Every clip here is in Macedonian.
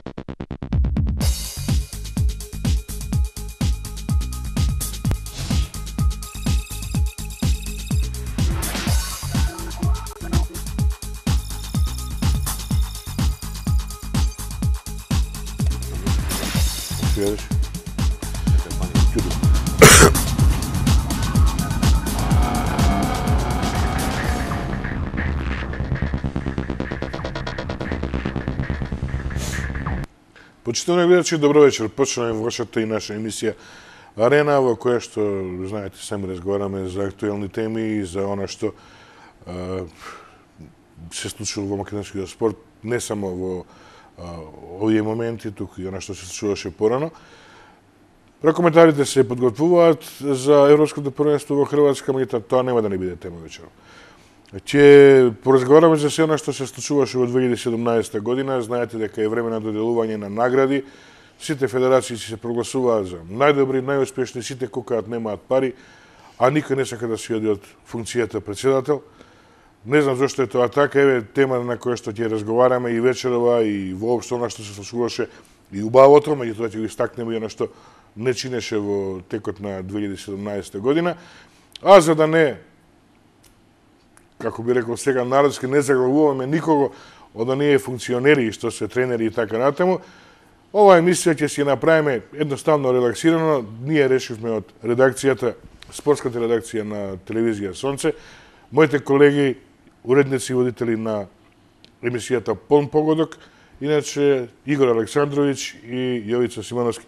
Почитувани гледачи, добро вечер. Почнуваме вашата и наша емисија Арена, во која што, знаете, сами разговараме за актуелни теми и за она што се случило во македонскиот спорт, не само во овие моменти, туку и она што се случуваше порано. Прекоментарите се подготвуваат за Европското првенство во Хрватска, меѓутоа тоа нема да не биде тема вечерот. Ќе поразговараме за се она што се случуваше во 2017 година. Знаете дека е време на доделување на награди. Сите федерации се прогласуваат за најдобри, најуспешни, сите кукаат немаат пари, а никој не сака да си оди од функцијата председател. Не знам зошто е тоа така, еве тема на која што ќе разговараме и вечерова и воопшто она што се случуваше и убавото, меѓутоа ќе го истакнеме и она што не чинеше во текот на 2017 година. А за да не, како би рекол сега народски, не заглавуваме никого од оние функционери што се тренери и така натаму, ова емисија ќе си направиме едноставно релаксирано. Ние решивме од редакцијата, спортската редакција на телевизија Сонце, моите колеги, уредници и водители на емисијата Полн погодок, иначе Игор Александрович и Јовица Симановски.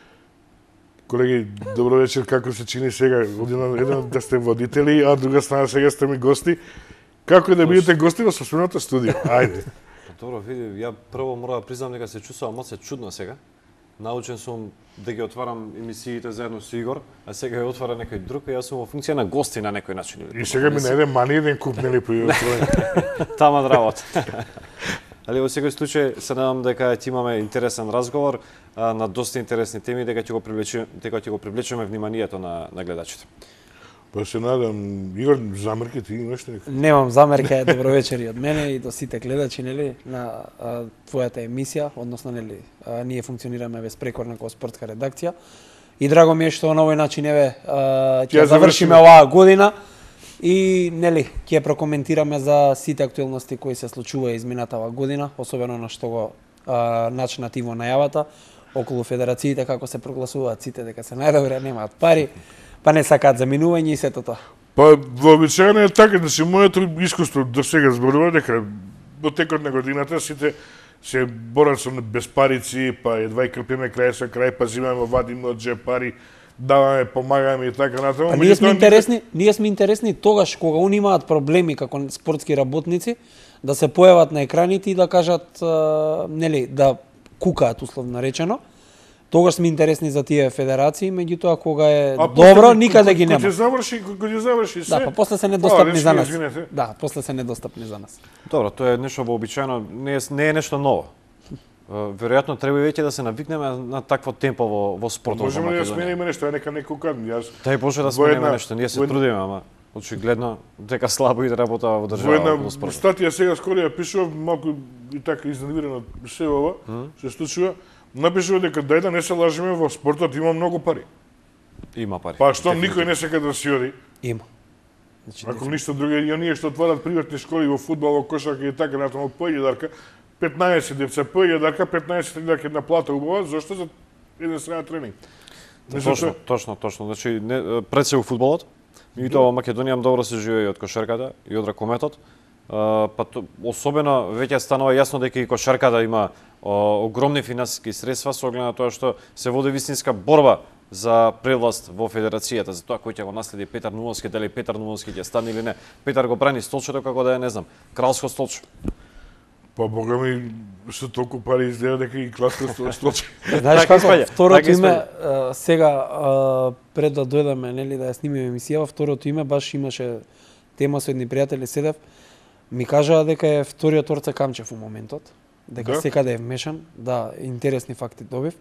Колеги, добро вечер, како се чини сега? Еден да сте водители, а друга страна сега сте ми гости. Како е да бидете гости во сопственото студио? Ајде. Добро, види, ја прво мора да признам дека се чувствувам малку чудно сега. Научен сум да ги отварам емисиите заедно со Игор, а сега ја отвара некој друг, и јас сум во функција на гости на некој начин. И сега ми најде мани еден куп, нели, по Тама работа. Али во секој случај се надам дека ќе имаме интересен разговор на доста интересни теми, дека ќе го привлечеме вниманието на гледачите. Па се надам. Игор, замерки ти имаш ли? Немам замерка, добро вечер и од мене и до сите гледачи, нели, на твојата емисија, односно, нели, ние функционираме безпрекорно како спортска редакција. И драго ми е што на овој начин еве ќе завршиме оваа година. И, нели, ќе прокоментираме за сите актуелности кои се случува изминатава година, особено на што го начна ти во најавата, околу федерациите, како се прогласуваат сите дека се најдобри, немаат пари, па не сакаат заминување и сето тоа. Па, вообичаено е така, значи, моето искуство до сега зборува дека во текот на годината сите се борат со безпарици, па едва и крпиме крај со крај, па зимаме, вадиме од джеб пари, даваме, помагаме и така натаму. Ние сме интересни тогаш кога они имаат проблеми како спортски работници да се појават на екраните и да кажат, нели, да кукаат условно речено. Тогаш сме интересни за тие федерации, меѓутоа кога е добро никаде ги нема. Кога ќе заврши се. Да, па после се недостапни за нас. Да, после се недостапни за нас. Добро, тоа е нешто вообичаено, не е нешто ново. Веројатно треба веќе да се навикнеме на такво темпо во спортот во Македонија. Можеме да смениме нешто, нека не кукам. Тај Боже да смениме нешто, ние се трудиме, ама очигледно дека слабо иде работа во држава во спортот. Во една статија сега скоро ја пишував, малку и така изненадирано се ова, се случува. Напишува дека дај да не се лажеме, во спортот има многу пари. Има пари. Па што никој не сака да си оди? Има. Ако ништо друго, и оние што отварат приватни школи во фудбал, во кошарка и така натаму, појде дарка 15 деца, појде дарка 15 дарка една плата убава, зошто за еден среда тренинг? Точно. Значи пред се во фудбалот, меѓутоа во Македонија добро се живее и од кошарката и од ракометот. Па особено веќе станува јасно дека и кошарката има огромни финансиски средства со оглед на тоа што се води вистинска борба за превласт во федерацијата, за тоа кој ќе го наследи Петар Нумовски, дали Петар Нумовски ќе стане или не. Петар го брани столчето како да е, не знам, кралско столче. Па бога ми, со толку пари изгледа дека и кралско столче. Знаеш како, второто име, сега пред да дојдеме, нели, да ја снимиме емисија, второто име баш имаше тема со едни пријатели седев, ми кажаа дека е вториот Орце Камчев во моментот, дека секаде е вмешан, да, интересни факти добив.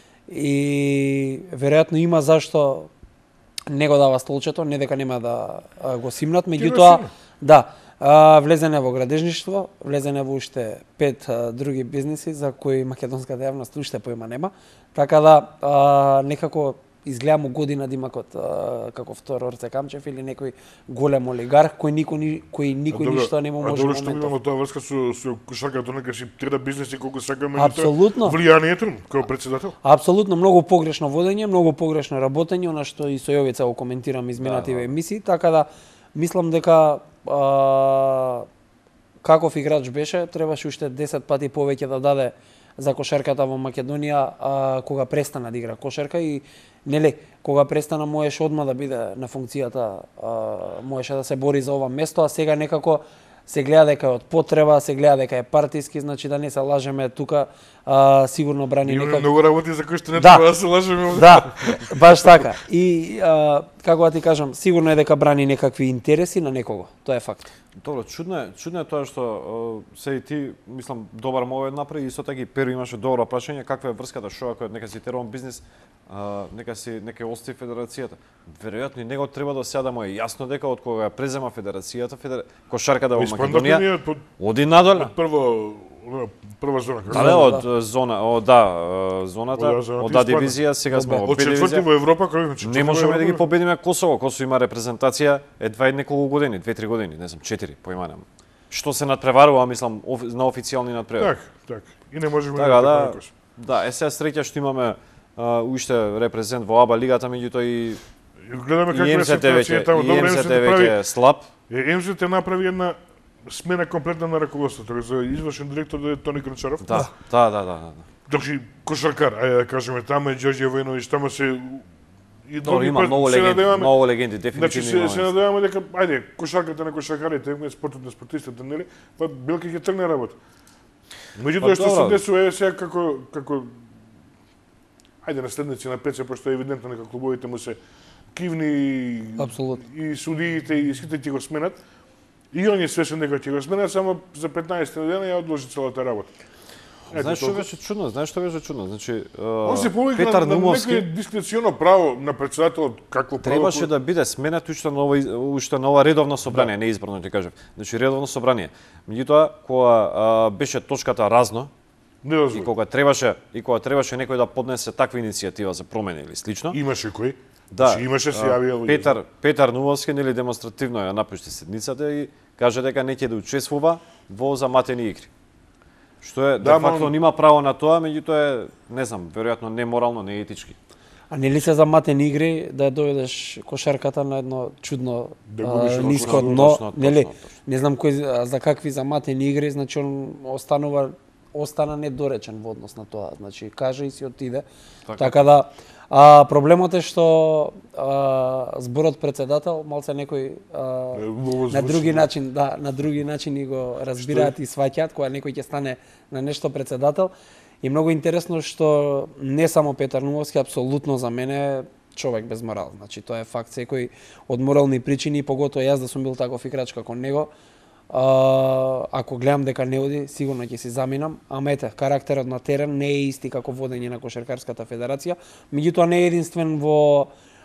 И веројатно има зашто не го дава столчето, не дека нема да го симнат, меѓутоа Да, влезене во градежништво, влезене во уште 5 други бизниси за кои македонската јавност уште поима нема. Така да некако изгледа му година да има како втор Орце Камчев или некој голем олигарх кој никој ништо не му може моментов. Што имаме тоа врска со кошарката, некаш треда бизниси колку сакаме влијанието како председател? Апсолутно, многу погрешно водење, многу погрешно работење, она што и со Јовица го коментирам изминативе емисии, така да мислам дека каков играч беше, требаше уште 10 пати повеќе да даде за кошарката во Македонија кога престана да игра кошарка и нели кога престана можеше одма да биде на функцијата, можеше да се бори за ова место, а сега некако се гледа дека е од потреба, се гледа дека е партиски, значи да не се лажеме тука, сигурно брани некој. Имаме многу работи за кои што не треба да се лажеме. Да, баш така. И како да ти кажам, сигурно е дека брани некакви интереси на некого. Тоа е факт. Добро, чудно е тоа што се и ти, мислам, добар мовет направи и со таки Перо имаше добро прашање, каква е врската што ако нека си терон бизнис, нека ости федерацијата. Веројатно и него треба да сега да му е јасно дека од кога презема федерацијата, кошарката во Македонија оди надоле. Прва зона. Од зоната, од дивизија, сега сме во Б дивизија. Од четврти во Европа, кој не можеме да ги победиме Косово. Косово има репрезентација едва и неколку години, 2-3 години, не знам, 4, поиманам. Што се надпреварува, мислам, на официјални надпревари. Так. И не можеме да, сега среќа што имаме уште репрезент во АБА лигата, меѓутоа и гледаме каква е ситуацијата таму. Добро, МСТ веќе слаб. МСТ направи една смена комплетна на раководството, за извршен директор да е Тони Гранчаров. Да. Значи кошаркар, ајде да кажеме, таму е Ѓорѓе Војновиќ, таму се и други има многу легенди, дефинитивно. Значи се надеваме дека ајде кошарката на кошаркарите, спортот на спортистите, нели? Па Билки ќе тргне работа. Меѓутоа што се десува е сега како ајде наследници на ПЦ, пошто е евидентно дека клубовите му се кивни и судиите и сите ќе го сменат. И он е свесен дека ќе го сменат, само за 15 дена ја одложи целата работа. Знаеш што беше чудно? Значи, он се повика на некој дискреционо право на председателот какво право. Требаше да биде сменет уште нова редовно собрание, не избрано ти кажав. Значи редовно собрание. Меѓутоа кога беше точката разно, и кога требаше некој да поднесе таква иницијатива за промени или слично. Имаше кој? Да, значи, имаше се јавија Петар Нувовски нели демонстративно ја напушти седницата и каже дека не ќе да учествува во заматени игри. Што е, де факто нема право на тоа, меѓутоа е, не знам, веројатно неморално, не етички. А нели се заматени игри да доведеш кошарката на едно чудно ниско дно, нели? Не знам кој за какви заматени игри, значи он остана недоречен во однос на тоа. Значи каже и си отиде. Така да проблемот е што зборот председател малце некој на други начини го разбираат и сваќаат кога некој ќе стане на нешто председател. И многу интересно што не само Петар Нумовски, апсолутно за мене човек без морал. Значи тоа е факт, секој од морални причини, поготоа јас да сум бил таков играч како него, ако гледам дека не оди, сигурно ќе си заминам, ама ете, карактерот на терен не е исти како водење на Кошаркарската федерација, меѓутоа не е единствен во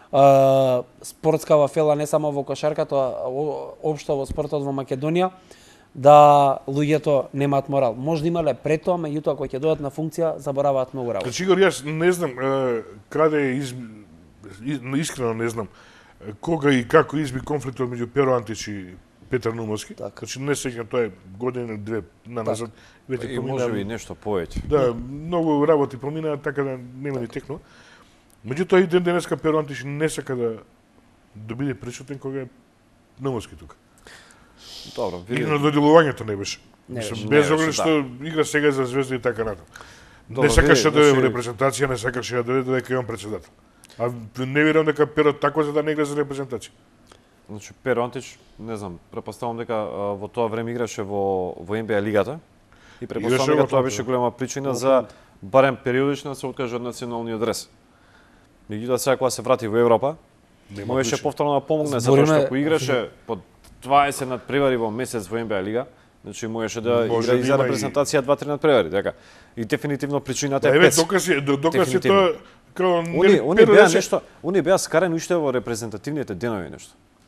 спортскава фела, не само во кошарката, општо во спортот во Македонија, да луѓето немаат морал. Може да имале пред тоа, меѓутоа кога ќе дојдат на функција, забораваат многу работи. Сигур, јас не знам краде искрено не знам кога и како изби конфликтот меѓу Перо Антич и Петар Нумовски. Значи не сеќам, тоа е година две назад, веќе помина. Може би нешто повеќе. Да, многу работи промина, така да нема ни текнува. Меѓутоа и ден денеска Перо Антич не сака да биде присутен кога е Нумовски тука. Добро, и на доделувањето не беше. Без оглед што игра сега за Звезда и така натаму. Не сакаше да е во репрезентација, не сакаше да дојде дека е он председател. А не верувам дека Перо тако за да не игра за репрезентација. Значи Перо Антич, не знам, препоставам дека во тоа време играше во НБА лигата и препоставам дека тоа беше голема причина за барем периодично да се откаже од националниот дрес. Меѓутоа сега кога се врати во Европа, можеше повторно да помогне затоа што кога играше по 20 надпревари во месец во НБА лига, значи можеше да игра и за репрезентација 2-3 надпревари, така. И дефинитивно причината е пец. Докази тоа Они беа скарени уште во репрезентативните денови нешто.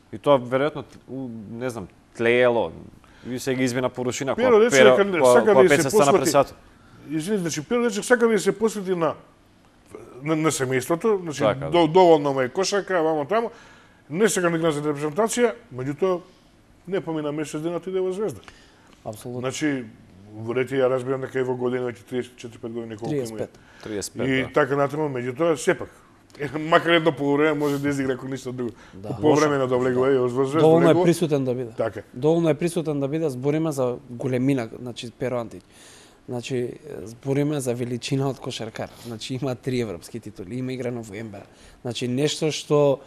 И тоа веројатно не знам, тлеело, и се ги измина површина Перо дече сака да се посвети. Извини, значи Перо дече сака да се посвети на семејството, значи така, доволно му е кошарка, вамо тамо. Не сака да гледа за репрезентација, меѓутоа не помина месец ден отиде во Звезда. Апсолутно. Значи Ворети ја разбирам дека е во година, веќе 34-5 години колку има. 35. И да. така натаму, меѓутоа сепак макар едно полувреме може да изигра кој ништо друго. Да. По време на довлегува и во Звезда. Доволно е присутен да биде. Така. Доволно е присутен да биде, збориме за големина, значи Перо Антич. Значи збориме за величина од кошаркар. Значи има 3 европски титули, има играно во НБА. Значи нешто што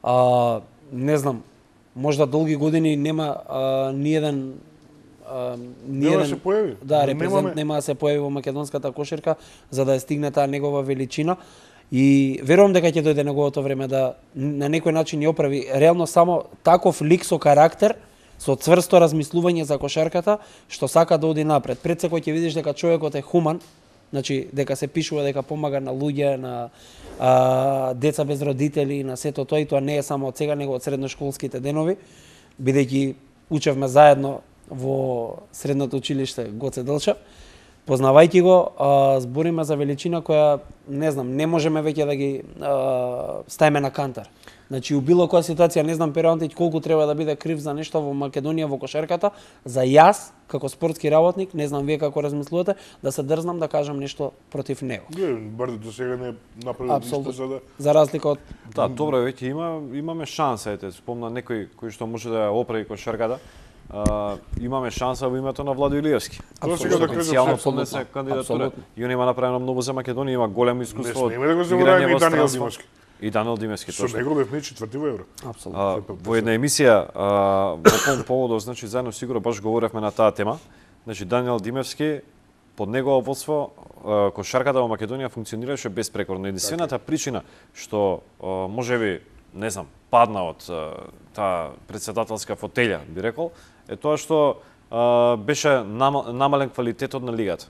не знам, можда долги години нема ниеден нема да се појави. Да, репрезент нема да се појави во македонската кошарка за да стигне таа негова величина. И верувам дека ќе дојде неговото време да на некој начин ја оправи реално само таков лик со карактер, со цврсто размислување за кошарката, што сака да оди напред. Пред секој ќе видиш дека човекот е хуман, значи дека се пишува дека помага на луѓе, на деца без родители, на сето тоа и тоа не е само од сега, него од средношколските денови, бидејќи учевме заедно во средното училиште Гоце Делчев. Познавајќи го, збориме за величина која, не знам, не можеме веќе да ги ставиме на кантар. Значи, у било која ситуација, не знам Перо Антич колку треба да биде крив за нешто во Македонија во кошарката, за јас, како спортски работник, не знам вие како размислувате, да се дрзнам да кажам нешто против него. Не, бар до сега не направил ништо за да... За разлика од... Да, добро, веќе имаме шанса, ете, спомна некој кој што може да ја оправи кошарката. Имаме шанса во името на Владо Илиевски. Тоа сега да кажам, поднесе кандидатура. И он има направено многу за Македонија, има големо искуство. Не сме да го забораваме и Даниел Димовски. И Даниел Димовски, точно. Со него бевме четврти во Евро. Апсолутно. Во една емисија во поводот, значи заедно сигурно баш говоревме на таа тема. Значи Даниел Димовски под негово водство кошарката во Македонија функционираше безпрекорно. Единствената причина што можеби, не знам, падна од таа председателска фотелја, би рекол, е тоа што беше намален квалитетот на лигата.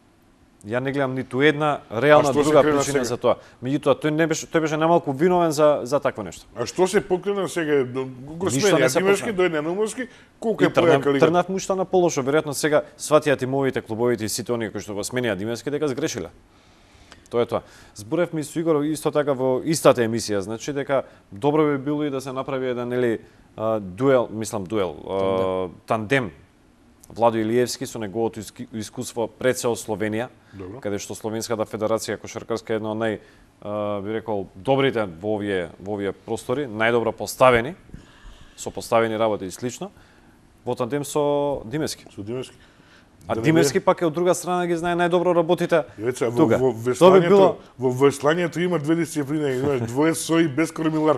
Ја не гледам ниту една реална друга причина за тоа. Меѓутоа тој беше намалку виновен за такво нешто. А што се покрена сега? Го смени Димовски, дојде Наумовски, колку е појака лига? Трнав му штана полошо, веројатно сега сватија тимовите, клубовите и сите оние кои што го сменија Димовски дека сгрешиле. Тоа е тоа. Зборевме со Игор исто така во истата емисија, значи дека добро би било и да се направи еден тандем Владо Илиевски со неговото искуство пред се од Словенија, каде што Словенската федерација кошаркарска е една од би рекол добрите во овие простори, најдобро поставени, со поставени работи и слично, во тандем со Димовски. Со Димовски. А Димовски пак е од друга страна ги знае најдобро работите тука. Во веслањето има две дисциплини, имаш двоесо и без кормилар.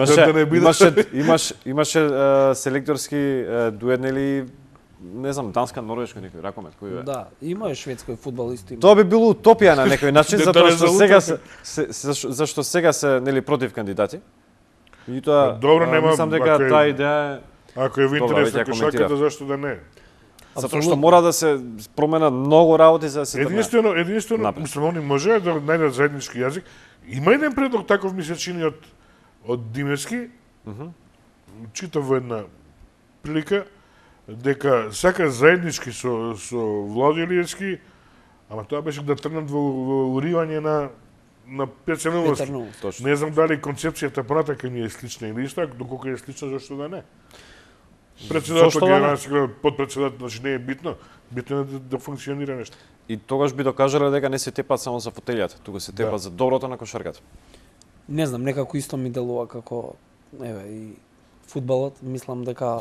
Имаше селекторски дует, нели, не знам, данска, норвешка некој ракомет кој е. Да, има и шведски фудбалисти. Тоа би било утопија на некој начин, затоа што сега зашто сега се нели против кандидати. И тоа мислам дека таа идеја ако е во интерес на кошарката, зашто да не? Затоа што мора да се променат многу работи за да се единствено мислам они може да најдат заеднички јазик. Има еден предлог таков ми се чини од Димовски. Читав во една прилика дека сака заеднички со Владо Илиевски, ама тоа беше да тргнат во уривање на Петар Наумовски. Не знам дали концепцијата понатака ми е слична или иста, доколку е слична, зашто да не. Председател генерален подпредседател, значи не е битно. Битно е да функционира нешто. И тогаш би докажале дека не се тепат само за фотелјата, тука се тепат за доброто на кошарката. Не знам, некако исто ми делува како и фудбалот, мислам дека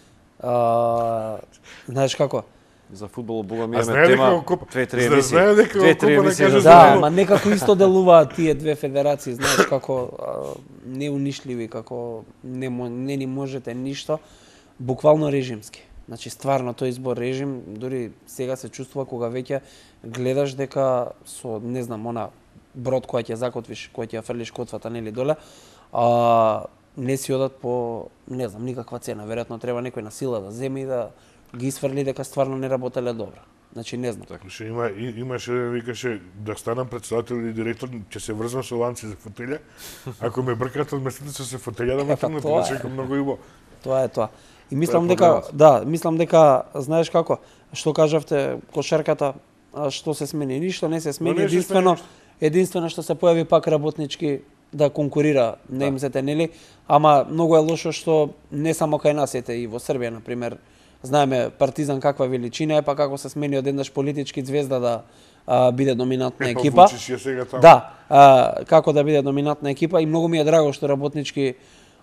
знаеш како? За фудбалот бога ми имаме тема 2-3 емисии. Да, ма некако исто делуваат тие две федерации, знаеш како неунишливи, како не ни можете ништо, буквално режимски. Значи стварно тој избор режим, дури сега се чувствува кога веќе гледаш дека со не знам она брод која ќе закотвиш, која ќе ја фрлиш котвата нели доле, не си одат по не знам никаква цена, веројатно треба некој на сила да земе и да ги исфрли дека стварно не работеле добро. Значи не знам. Значи имаше викаше да станам председател или директор, ќе се врзам со ланци за фотелја. Ако ме бркат од местата со фотелја да ме тргнат, иначе многу убаво. Тоа е тоа. И мислам дека мислам дека знаеш како, што кажавте кошарката, што се смени, ништо не се смени, единствено што се појави пак работнички да конкурира на МЗТ, нели? Ама многу е лошо што не само кај нас ете и во Србија на пример, знаеме Партизан каква величина е, па како се смени одеднаш политички звезда да биде доминантна екипа. Да, како да биде доминантна екипа и многу ми е драго што работнички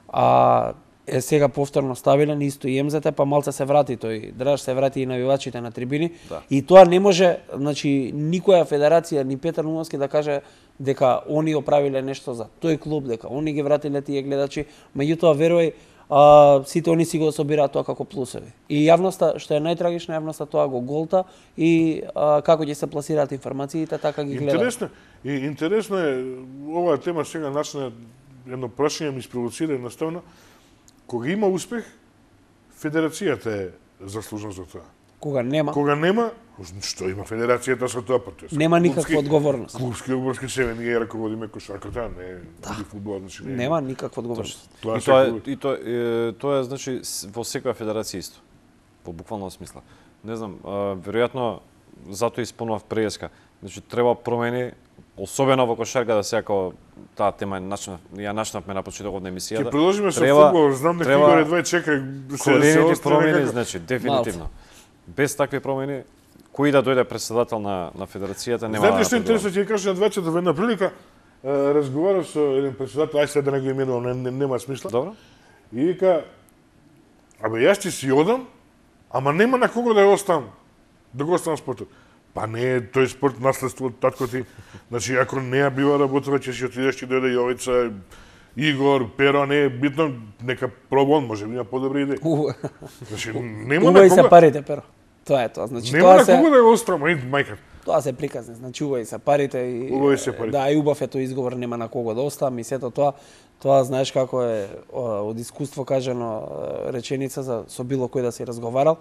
е сега повторно стабилен, исто и МЗТ, па малце се врати тој, Драж се врати и навивачите на трибини. Да. И тоа не може, значи, никоја федерација, ни Петар Нумовски да каже дека они оправиле нешто за тој клуб, дека они ги вратиле тие гледачи, меѓутоа верувај, сите они си го собираат тоа како плусови. И јавноста, што е најтрагично, јавноста тоа го голта и како ќе се пласираат информациите, така ги гледаат. Интересно е, оваа тема сега начина едно прашање ми спровоцира едноставно. Кога има успех, федерацијата е заслужна за тоа. Кога нема, што има федерацијата со тоа? Нема никаква одговорност. Клубски одговорски себе, ние раководиме кошарката, не фудбалот, значи не. Нема никаква одговорност. Тоа е значи во секоја федерација исто. По буквално смисла. Не знам, веројатно затоа исполнував преска. Значи треба промени, особено во кошарка, да сега таа тема ја начнавме на почетокот на емисијата. Ќе продолжиме со фудбал, знам дека Игор едва чека се промени, значи дефинитивно. Без такви промени, кој да дојде председател на федерацијата нема. Знаете што е интересно, ќе кажам на двајцата во една прилика, разговарав со еден председател, ај сега да не го именувам, нема смисла. Добро. И вика, абе јас ќе си одам, ама нема на кого да ја оставам, да го оставам спортот. Па не е тој спорт наследство од татко ти. Значи, ако не ја бива работува, ќе си отидеш, ќе дојде Јовица, Игор, Перо, не е битно, нека проба он, може би има подобри идеи. Значи, нема на кога... се парите, Перо. Тоа е тоа. Значи, нема на кого да го оставам, мајка. Тоа се приказни, значи убави се парите и да, и убав е тој изговор, нема на кого да оставам и сето тоа знаеш како е од искуство кажано реченица за со било кој да си разговарал.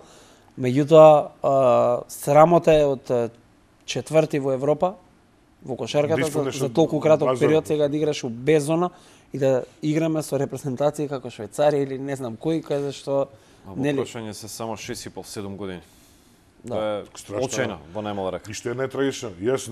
Меѓутоа, срамота е од четврти во Европа, во кошарката, за толку краток период сега да играш у без зона и да играме со репрезентации како Швајцарија или не знам кој, каде што... Во прашање се само 6,5-7 години. Тоа е очајно, во најмала река. И што е најтрагично, јас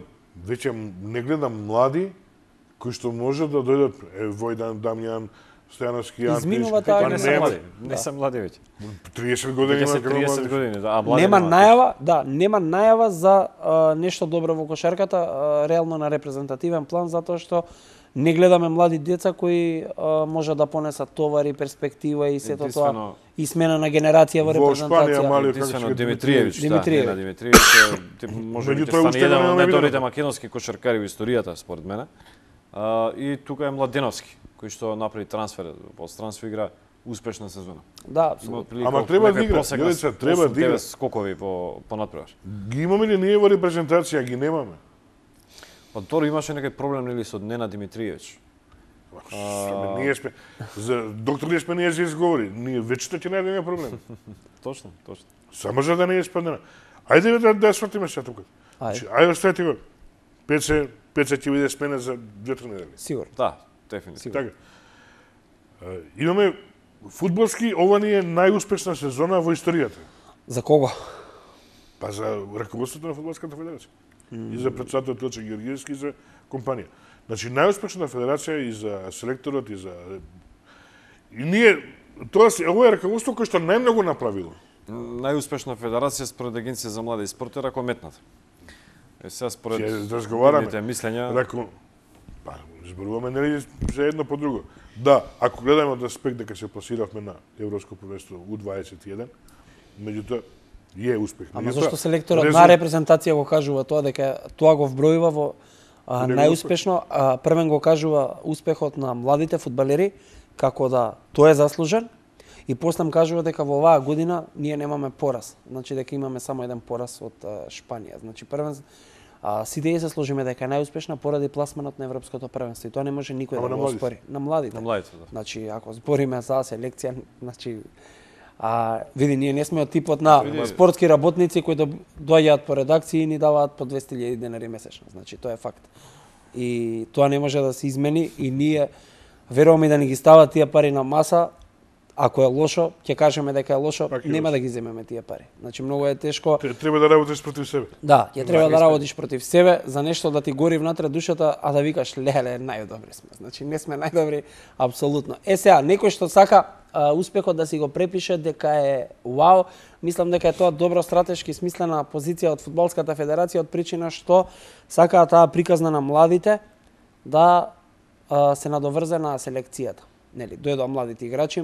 не гледам млади кои што може да дојдат Војдан, Дамјан, Стојановски, изминува таа не се млади веќе. 30 години има 30 години, да, а млади нема најава за нешто добро во кошарката, реално на репрезентативен план, затоа што не гледаме млади деца кои може да понесат товари, перспектива и сето тоа и смена на генерација во репрезентација. Во Шпанија единствено Димитриевич, може би ќе стане еден од најдобрите македонски кошаркари во историјата според мене. И тука е Младеновски, кој што направи трансфер, постранство игра успешна сезона. Да, ама треба да игра, треба да игра. Скокови по надпревар. Ги имаме ли ние во репрезентација, ги немаме? Па Торо имаше некој проблем нели со Нена Димитриевич. Ние сме за доктор ли сме ние за изговори, ние вечето ќе најдеме проблем. Точно. Само за да не е спаднена. Ајде да сватиме сега тука. Ајде оставете го. Пеце ќе биде смена за 2-3 недели. Сигурно. Да, дефинитивно. Така. Имаме фудбалски, ова ни е најуспешна сезона во историјата. За кого? Па за раководството на фудбалската федерација. И за председателот Илче Георгиевски и за компанија. Значи најуспешна федерација и за селекторот и за ние ова е раководство кој што најмногу направило. Најуспешна федерација според Агенција за млади спорт е ракометната. Сега според разговараме мислења, па зборуваме нели за едно по друго. Да, ако гледаме од аспект дека се пласиравме на Европско првенство U21, меѓутоа е успех. Ама зашто селекторот на репрезентација го кажува тоа дека тоа го вбројува во најуспешно, првен го кажува успехот на младите фудбалери како да тоа е заслужен и после кажува дека во оваа година ние немаме пораз, значи дека имаме само еден пораз од Шпанија. Значи првен сите се сложиме дека е најуспешна поради пласманот на европското првенство и тоа не може никој да го оспори. На младите. Да. Значи ако збориме за селекција, значи Види, ние не сме од типот на спортски работници кои доаѓаат по редакции и ни даваат по 200.000 денари месечно. Значи, тоа е факт. И тоа не може да се измени и ние веруваме да ни ги стават тие пари на маса. Ако е лошо, ќе кажеме дека е лошо, нема да ги земеме тие пари. Значи, многу е тешко. Треба да работиш против себе. Да, ќе треба да работиш против себе за нешто да ти гори внатре душата, а да викаш леле, најдобри сме. Значи, не сме најдобри апсолутно. Сега, некој што сака успехот да си го препише дека е вау, мислам дека е тоа добро стратешки смислена позиција од фудбалската федерација од причина што сакаат таа приказна на младите да се надоврзе на селекцијата. Нели, дојдоа младите играчи,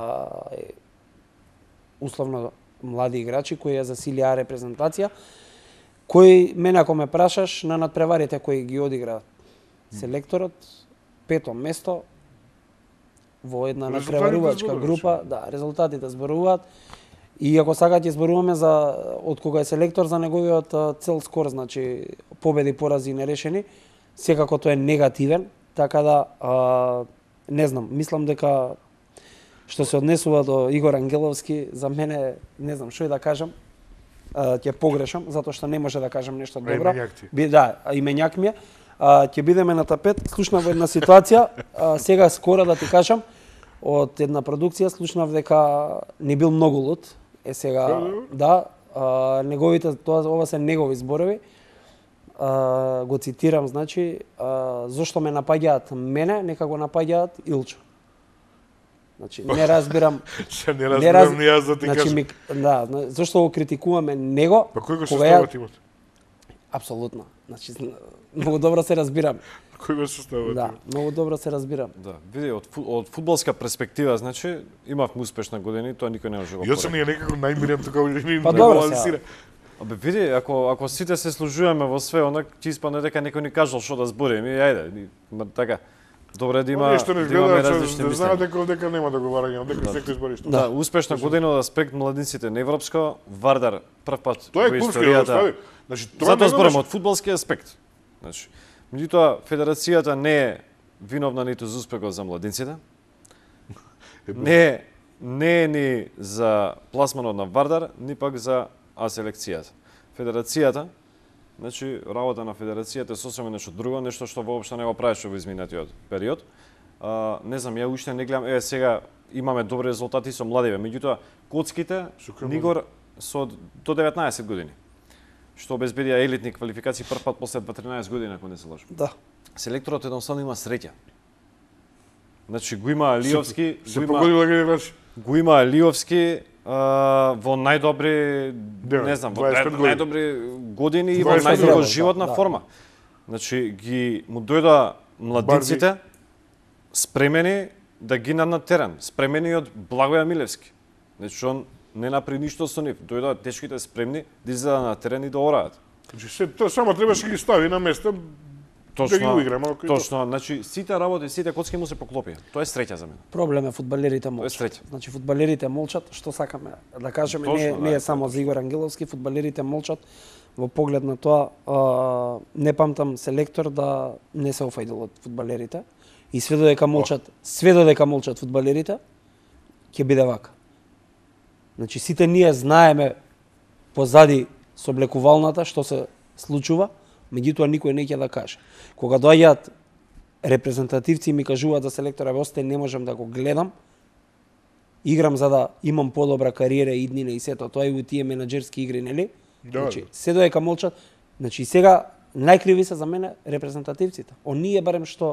условно млади играчи кои ја засилија репрезентација, кои мене ако ме прашаш на надпреварите кои ги одигра селекторот, 5-то место во една надпреварувачка група, да, резултатите зборуваат. И ако сакат ќе зборуваме за од кога е селектор за неговиот цел скор, значи победи, порази нерешени, секако тој е негативен, така да не знам, мислам дека што се однесува до Игор Ангеловски, за мене не знам што и да кажам, ќе погрешам затоа што не може да кажам нешто добро. Да, именјак ми е. Ќе бидеме на тапет. Слушнав една ситуација, сега скоро да ти кажам, од една продукција слушнав дека не бил многу луд. Сега да, неговите ова се негови зборови. Го цитирам, значи, зошто ме напаѓаат мене, нека го напаѓаат Илчо. Значи, не разбирам. Не разбирам ни јас да ти кажам. Да, зошто го критикуваме него? Па кој го состава тимот? Апсолутно. Значи, многу добро се разбирам. Кој го состава? Да, многу добро се разбирам. Да, види, од фудбалска перспектива, значи, имавме успешна година и тоа никој не може го. Јас сум некако најмирен тука и па добро се. Абе види, ако сите се служуваме во све, онак ќе испадне дека некој ни кажал што да збориме и ајде, така. Добре да има различни мислења. Да знаат дека нема договарање, дека секој збори што. Да, успешна година од аспект младинците на европско, Вардар прв пат во историјата. Значи тоа затоа зборам од фудбалски аспект. Значи, меѓутоа федерацијата не е виновна ниту за успехот за младинците. Не е ни за пласманот на Вардар, ни пак за селекцијата. Федерацијата, значи работа на федерацијата е сосема нешто друго, нешто што воопшто не го правеше во изминатиот период. Не знам, ја уште не гледам, сега имаме добри резултати со младиве, меѓутоа коцките Нигор со до 19 години, што обезбедија елитни квалификации прв пат после 13 години, ако не се лажам. Да. Селекторот едноставно има среќа. Значи го има Алиовски, го има Алиовски во најдобри, не знам, во најдобри години и во најдобра животна форма. Значи ги му дојда младинците спремени да ги на терен, спремени од Благоја Милевски. Значи он не направи ништо со нив, дојдоа тешките спремни да излезат на терен и да ораат. Значи тоа само требаше да ги стави на место. Да ги уигра малку. Точно, значи сите работи, сите коцки му се поклопија. Тоа е среќа за мене. Проблем е фудбалерите молчат. Значи фудбалерите молчат, што сакаме да кажеме, не е само за Игор Ангеловски, фудбалерите молчат во поглед на тоа, не памтам селектор да не се офајдил од фудбалерите и све додека молчат фудбалерите, ќе биде вака. Значи сите ние знаеме позади соблекувалната што се случува, меѓутоа никој не ќе да каже. Кога доаѓаат репрезентативци и ми кажуваат за селектора, осте не можам да го гледам, играм за да имам подобра кариера и иднина и сето, тоа и у тие менаџерски игри, нели? Значи, се додека молчат, значи сега најкриви се за мене репрезентативците. Оние барем што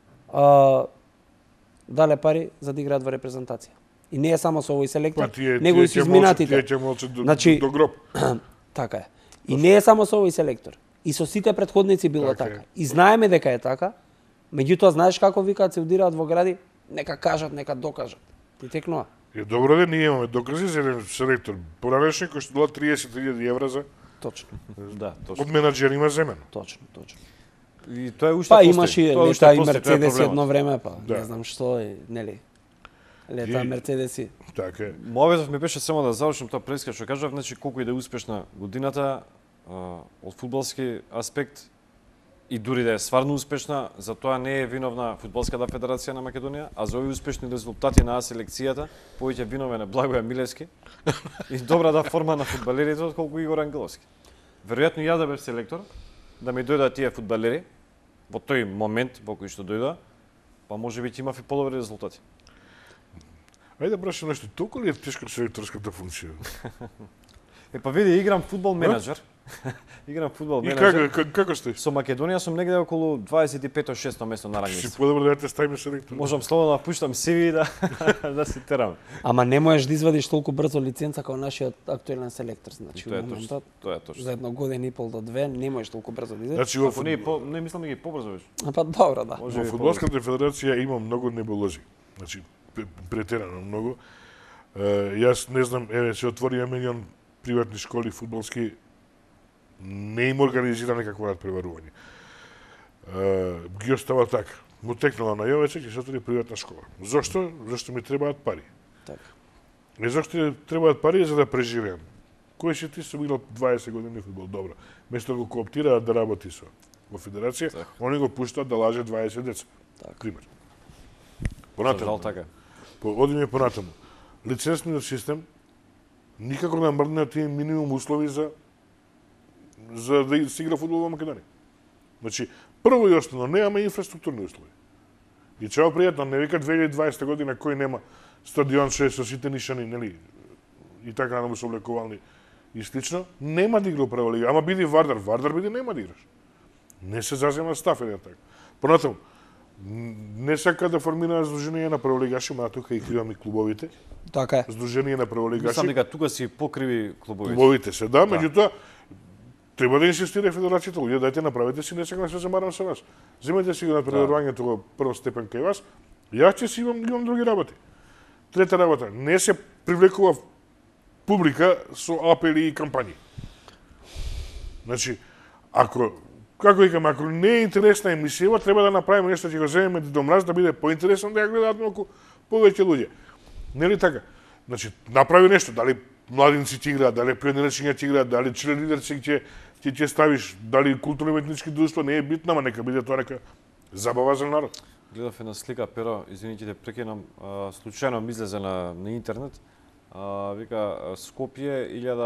дале пари за да играат во репрезентација. И не е само со овој селектор, него и со изминатите. Значи, до гроб. Така е. И не е само со овој селектор. И со сите претходници било така. И знаеме дека е така, меѓутоа знаеш како викаат се удираат во гради, нека кажат, нека докажат. Ти текнува. Е добро да ние имаме докази за еден селектор. Поранешни кој што дала 30.000 евра за точно. Да, точно. Од менаџерима земено. Точно. И тоа е уште па имаше лета и Мерцедеси едно време, па не знам што е, нели. Лета Мерцедеси. Така е. Мојот ми беше само да завршим тоа преска што кажав, значи колку и да е успешна годината од фудбалски аспект и дури да е стварно успешна, за тоа не е виновна Фудбалската федерација на Македонија, а за овие успешни резултати на селекцијата повеќе виновен е Благоја Милевски и добрата форма на фудбалерите отколку Игор Ангеловски. Веројатно ја да бев селектор, да ми дојдат тие фудбалери во тој момент во кој што дојдоа, па можеби ќе имав и подобри резултати. Ајде браше нешто, толку ли е тешка селекторската функција? Па види, играм фудбал менаџер. Играм фудбал И менаџер. како стоиш? Со Македонија сум негде околу 25-6 место на Си рангиста. подобро да те ставиме селектор. Можам слободно да пуштам CV и да се терам. Ама не можеш да извадиш толку брзо лиценца како нашиот актуелен селектор, значи Тоа е во точно. моментот. Тоа е точно. За една година и пол до две не можеш толку брзо да извадиш. Значи во Ако не, не мислам да ги побрзо веш. Па добро, да. Може Во би Фудбалската федерација има многу небулози. Значи, претерано многу. Јас не знам, еве, се отворија милион приватни школи фудбалски, не им организира некакво надпреварување. Ги остава така. Му текнала на Јовече, ќе се отвори приватна школа. Зошто? Зошто ми требаат пари. Така. И зашто требаат пари за да преживеам. Кој си ти сум играл 20 години фудбал? Добро. Место да го кооптираат да работи со во федерација, Така. они го пуштаат да лаже 20 деца. Така. Пример. За жал така. Одиме понатаму. Лицензниот систем никако да мрдне тие минимум услови за да се игра фудбал во Македонија. Значи, прво и основно, немаме инфраструктурни услови. И чао пријатно, не вика 2020 година кој нема стадион што е со сите нишани, нели, и така на се облекувални и слично, нема да игра прва лига. Ама биди Вардар, Вардар биди нема да играш. Не се зазема став еден така. Понатаму, не сака да формира здружение на прволигаши, ма тука и кривам и клубовите. Така е. Здружение на прволигаши. Мислам дека тука си покриви клубовите. Клубовите се, да, меѓутоа треба да инсистира федерацијата, луѓе дайте направете си, не сакам да се замарам со вас. Земете си го на преварувањето во прва степен кај вас. Јас ќе си имам други работи. Трета работа, не се привлекува публика со апели и кампањи. Значи, како викаме, ако не е интересна емисија, треба да направиме нешто, ќе го земеме до мраз да биде поинтересно да ја гледаат малку повеќе луѓе. Нели така? Значи, направи нешто, дали младинци ќе играат, дали пионерчиња ќе играат, дали чирлидерци ќе ставиш, дали културно-уметнички друштва, не е битно, ама нека биде тоа нека забава за народ. Гледав една слика, Перо, извините те прекинам, случајно ми излезе на интернет. Вика Скопје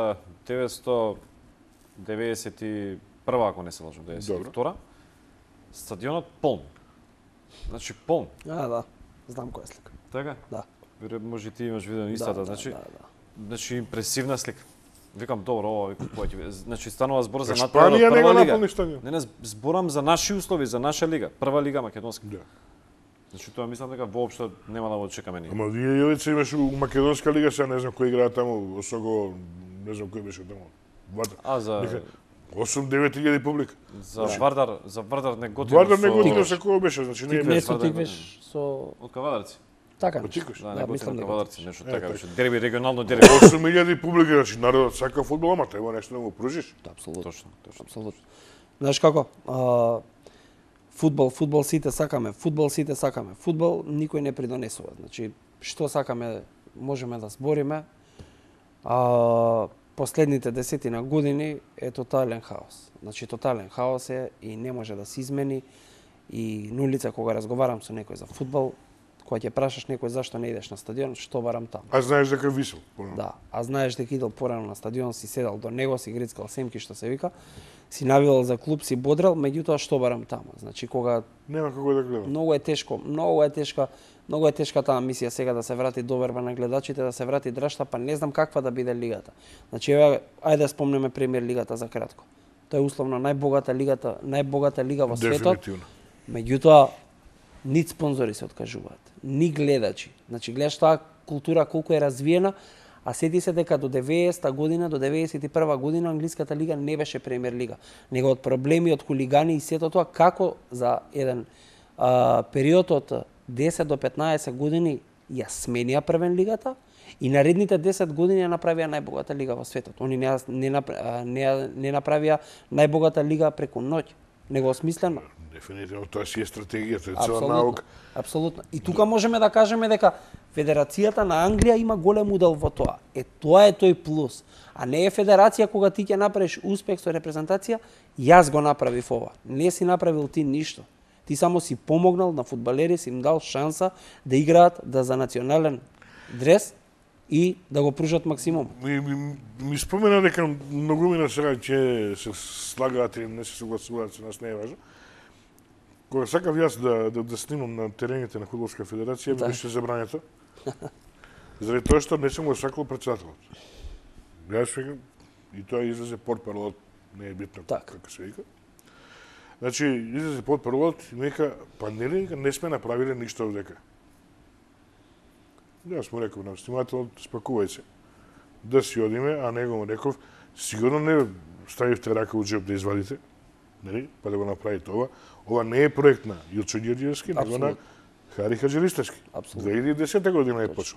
1991, ако не се лажам, 92. Стадионот полн. Значи полн. Да. Знам која слика. Така? Да. Веројатно може и ти имаш видено истата, значи. Значи импресивна слика. Викам добро, ова викам која ќе биде. Значи станува збор за натпревар од Шпанија не го прва лига. наполни стадион. Не, зборам за наши услови, за наша лига, прва лига македонска. Да. Значи тоа мислам дека воопшто нема да го чекаме ние. Ама вие Јовица имаш у македонска лига, сега не знам кој играа таму, Осого, не знам кој беше таму. Вардар. А за 8-9 илјади публика. за Вардар не готино. Вардар не со- готино се кој беше, значи не е Не место. со Вардар тиквеш со Од Кавадарци. така. Од Тиквеш? Да, Да, не мислам готино дека Кавадарци, нешто така така. беше. Дерби, регионално дерби. 8.000 публика, значи народот сака фудбал, ама треба нешто да му пружиш. Апсолутно. Точно. Апсолутно. Знаеш како? Фудбал сите сакаме, фудбал сите сакаме. Фудбал никој не придонесува. Значи, што сакаме, можеме да збориме. Последните десетина години е тотален хаос. Значи, тотален хаос е и не може да се измени. И на улица, кога разговарам со некој за фудбал, кога ќе прашаш некој зашто не идеш на стадион, што барам таму. А знаеш дека висел. Да, а знаеш дека идел порано на стадион, си седал до него, си грицкал семки, што се вика, си навивал за клуб, си бодрал, меѓутоа што барам таму. Значи, кога Нема како да гледам. многу е тешка таа мисија сега да се врати доверба на гледачите, да се врати драшта, па не знам каква да биде лигата. Значи, еве, ајде да спомнеме премиер лигата за кратко. Тоа е условно најбогата лига во светот. Дефинитивно. Меѓутоа, ни спонзори се откажуваат, ни гледачи. Значи, гледаш таа култура колку е развиена, а сети се дека до 90-та година, до 91-ва година англиската лига не беше премиер лига. Него од проблеми, од хулигани и сето тоа, како за еден период од 10 до 15 години ја сменија првен лигата и наредните 10 години ја направија најбогата лига во светот. Они не направија најбогата лига преку ноќ, него осмислено. Дефинитивно, тоа си е стратегија, тоа е цела наука. Апсолутно. И тука можеме да кажеме дека Федерацијата на Англија има голем удел во тоа. Тоа е тој плюс. А не е федерација кога ти ќе направиш успех со репрезентација, јас го направив ова. Не си направил ти ништо. Ти само си помогнал на фудбалери, си им дал шанса да играат за национален дрес и да го пружат максимум. Ми спомена дека многумина сега ќе се слагаат или не се согласуваат со нас, не е важно. Кога сакав јас да снимам на терените на Фудбалска федерација, ми беше забрането. Заради тоа што не сум го сакал председателот. Јас викам, и тоа излезе портпаролот, не е битно како се вика. Значи, излезе портпаролот и ми вика, па нели не сме направиле ништо овдека. Јас му реков на снимателот, спакувај се. Да си одиме, а него му реков, сигурно не ставивте рака у джеб да извадите, нели, па да го направите ова. Ова не е проект на Илчо Ѓерѓевски, него на Хари Хаџиристачки. 2010 година е почнал.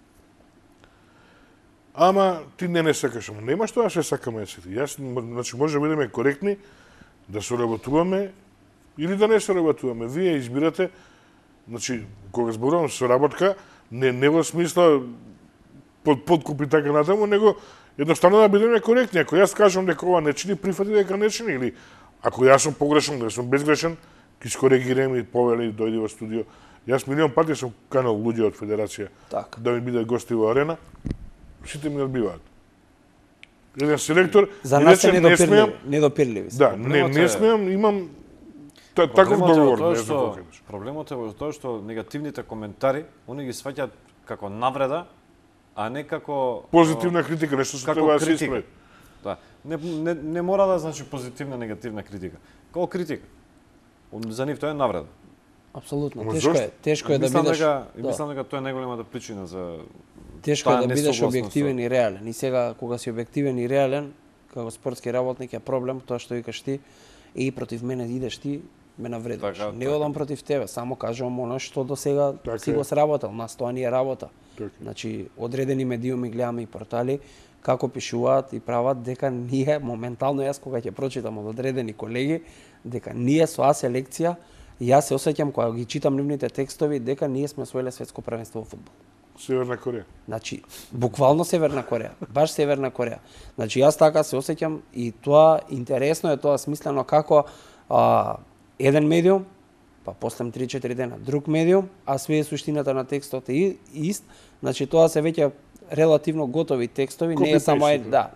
Ама ти не сакаш, ама нема што да се сакаме сите. Јас, значи, може да бидеме коректни, да соработуваме или да не соработуваме. Вие избирате, значи, кога зборувам соработка, не во смисла подкупи така натаму, него едноставно да бидеме коректни. Ако јас кажам дека ова не чини, прифати дека не чини, или ако јас сум погрешен, дека сум безгрешен, ќе скоригирам и повели дојди во студио. Јас милион пати сум канал луѓе од федерација да ми бидат гости во арена, сите ми одбиваат. Еден селектор, за нас е недопирливи. Да, не смеам, имам таков договор, не знам колку имаш. Проблемот е во тоа што негативните коментари, они ги сваќаат како навреда, а не како позитивна критика, нешто што треба да се исправи. Да. Не мора да значи позитивна, негативна критика. Како критика. За нив тоа е навреда. Апсолутно. Тешко е да бидеш. Мислам дека тоа е најголемата причина за тешко е да бидеш објективен и реален. И сега кога си објективен и реален, како спортски работник е проблем тоа што викаш ти и против мене идеш ти, ме навредуваш. Не одам против тебе, само кажувам оно што до сега си го сработал, нас тоа ни е работа. Значи, одредени медиуми гледаме и портали како пишуваат и прават дека ние моментално јас кога ќе прочитам од одредени колеги дека ние со А селекција јас се осеќам кога ги читам нивните текстови дека ние сме освоиле светско првенство во фудбал. Северна Кореја. Значи, буквално Северна Кореја, баш Северна Кореја. Значи, јас така се осеќам и тоа интересно е тоа смислено како еден медиум, па после 3-4 дена друг медиум, а све суштината на текстот е ист. Значи, тоа се веќе релативно готови текстови, не е само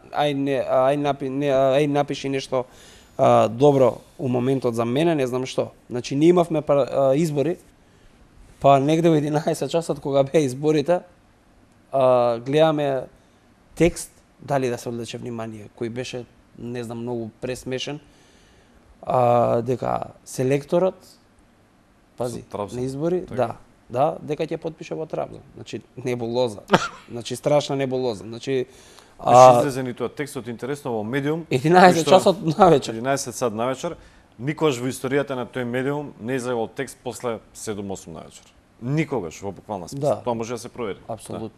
ај напиши нешто добро у моментот за мене, не знам што. Значи, ние имавме избори, па негде во 11 часот кога беа изборите, гледаме текст, дали да се одлече внимание, кој беше, не знам, многу пресмешен, дека селекторот, пази, на избори, да, дека ќе потпише во Трабзон. Значи, небулоза. Значи, страшна небулоза. Значи, излезе ни тоа текстот интересно во медиум. 11 часот навечер. 11 сат навечер. Никогаш во историјата на тој медиум не излегол текст после 7-8 навечер. Никогаш во буквална смисла. Тоа може да се провери. Апсолутно.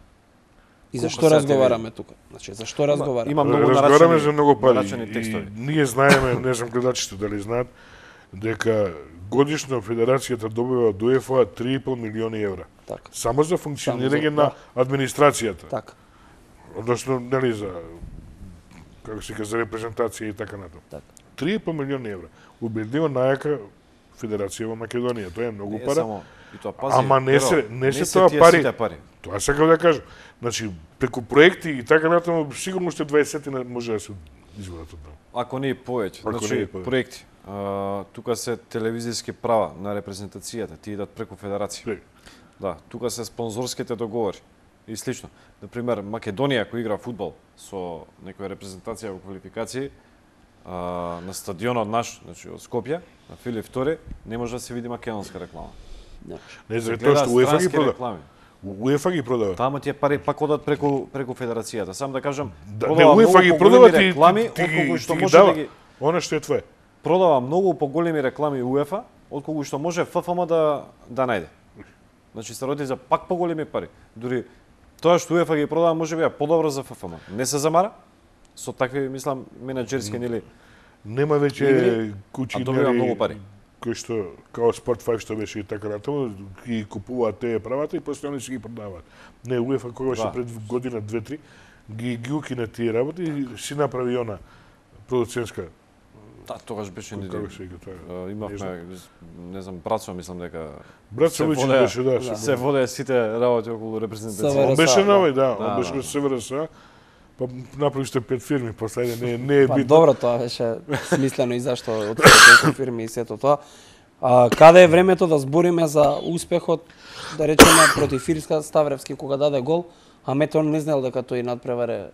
И зашто разговараме тука? Значи, зашто разговараме? Има многу разговараме за многу пари. текстови. Ние знаеме, не знам гледачите дали знаат, дека годишно Федерацијата добива од УЕФА 3,5 милиони евра. Така. Само за функционирање на администрацијата. Така. Односно, нели за како се кажа, за репрезентација и така натаму. Така. 3,5 милиони евра. Убедливо најака федерација во Македонија. Тоа е многу пара. И тоа пази. Ама не се тоа пари. Тоа сакам да кажам. Значи, преку проекти и така натаму, сигурно уште 20 може да се извадат од таму. Ако не и повеќе. Значи, проекти. Тука се телевизиски права на репрезентацијата, ти идат преку федерација. Да, тука се спонзорските договори и слично. Например, Македонија кој игра фудбал со некоја репрезентација во квалификации, на стадионот наш, значи од Скопје, на Филип II, не може да се види македонска реклама. Не заради тоа што УЕФА ги продава. УЕФА ги продава. Тама тие пари пак одат преку федерацијата. Сам да кажам, продава УЕФА ги продава реклами отколку што може да ги она што е твое. Продава многу поголеми реклами УЕФА отколку што може ФФМ да најде. Значи се роди за пак поголеми пари. Дури тоа што УЕФА ги продава можеби е подобро за ФФМ. Не се замара со такви, мислам, менаџерски нели нема веќе куќи, добива многу пари. кои што као Sport 5 што беше и така натаму, ги купуваат тие правата и после они си ги продаваат. Не, УЕФА кога беше пред година 2-3 ги укина тие работи и си направи она продуцентска. Да, тогаш беше како се вика тоа? Имавме, не знам, Братсо, мислам дека Братсович беше, да. се водеа сите работи околу репрезентација. Он беше новој, да, он беше од СВРС. Па направи сте 5 фирми, после не е Па битно. добро, тоа беше смислено и зашто открија толку фирми и сето тоа. Каде е времето да збориме за успехот, да речеме против Ирска, Ставревски кога даде гол, а Метон не знаел дека тој надпреваре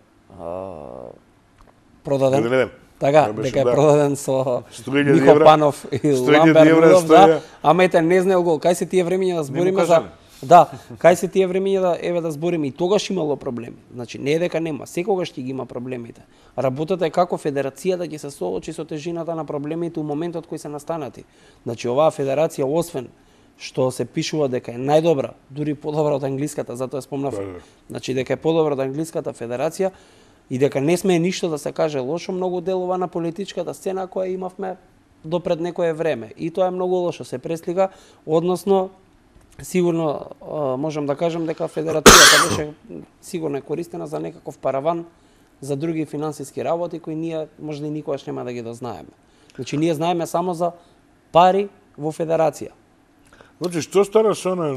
продаден. Така, дека е продаден со Михо Панов и Ламбер Рудов, да, а Метен не знаел гол. Кај се тие времиња да збориме за... Да, кај се тие времиња да збориме и тогаш имало проблеми. Значи не е дека нема, секогаш ќе ги има проблемите. Работата е како федерацијата ќе се соочи со тежината на проблемите у моментот кој се настанати. Значи оваа федерација освен што се пишува дека е најдобра, дури подобра од англиската, затоа спомнав. Значи дека е подобра од англиската федерација и дека не смее ништо да се каже лошо, многу делува на политичката сцена која имавме до пред некое време. И тоа е многу лошо, се преслика, односно сигурно можам да кажам дека федерацијата беше сигурно користена за некаков параван за други финансиски работи кои ние можда и никогаш нема да ги дознаеме. Значи ние знаеме само за пари во федерација. Значи што стана со на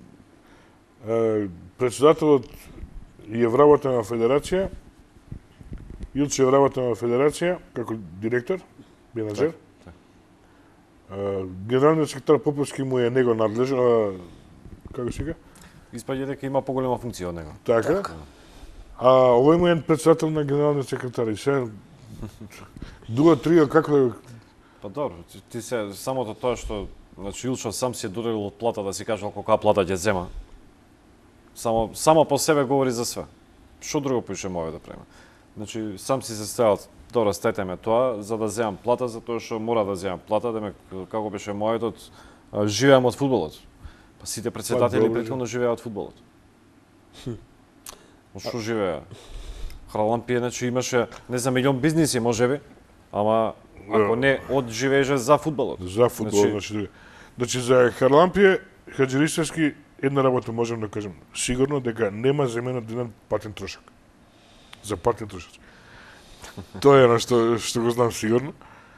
председателот е вработен во федерација, Илче е вработен во федерација како директор, менаџер. Генералниот секретар Поповски му е него надлежен, како се вика? Испаѓа дека има поголема функција од него. Така. А овој му е председател на генералниот секретар и се друго трио како да... Па добро, ти се самото тоа што значи Илчо сам си е доделил од плата да си кажал колка плата ќе зема. Само по себе говори за све. Што друго поише може да преме? Значи сам си се ставил добро стетеме тоа за да земам плата затоа што мора да земам плата, да ме како беше мојот живеам од фудбалот. Па сите претседатели претходно живеат од фудбалот. Од што живеа? Харалампија значи имаше не знам милион бизниси можеби, ама ако не од живееше за фудбалот. За фудбалот, значи за Харалампија Хаџиристовски една работа можам да кажам сигурно дека нема земено еден патен трошак. За патен трошак. Тоа е на што го знам сигурно.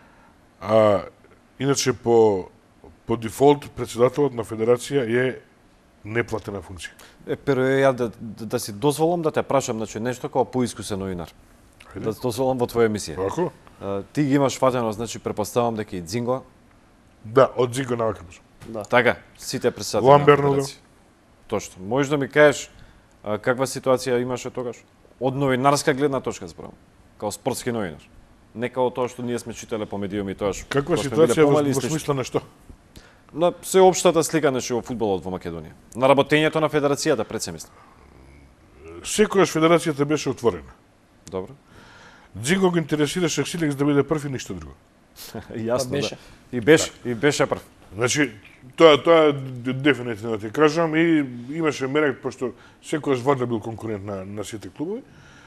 Иначе по дефолт председателот на федерација е неплатена функција. Перо ја да си дозволам да те прашам значи нешто како поискусен новинар. Да дозволам во твоја емисија. Како? Ти ги имаш фатено, значи препоставам дека и Дзинго. Да, од Дзинго навака. Да. Така, сите председатели. Ламбер Рудов. Точно. Можеш да ми кажеш каква ситуација имаше тогаш? Од новинарска гледна точка зборам. Као спортски новинар. Не као тоа што ние сме читале по медиуми тоаш. Каква ситуација во смисла на што? На сеопштата слика на во фудбалот во Македонија. На работењето на федерацијата пред се мислам. Секогаш федерацијата беше отворена. Добро. Дзинго го интересираше Ксилекс да биде прв и ништо друго. Јасно, беше. Да. И беше прв. Значи, тоа дефинитивно ти кажам и имаше мерак, пошто секојаш Варда бил конкурент на сите клубови.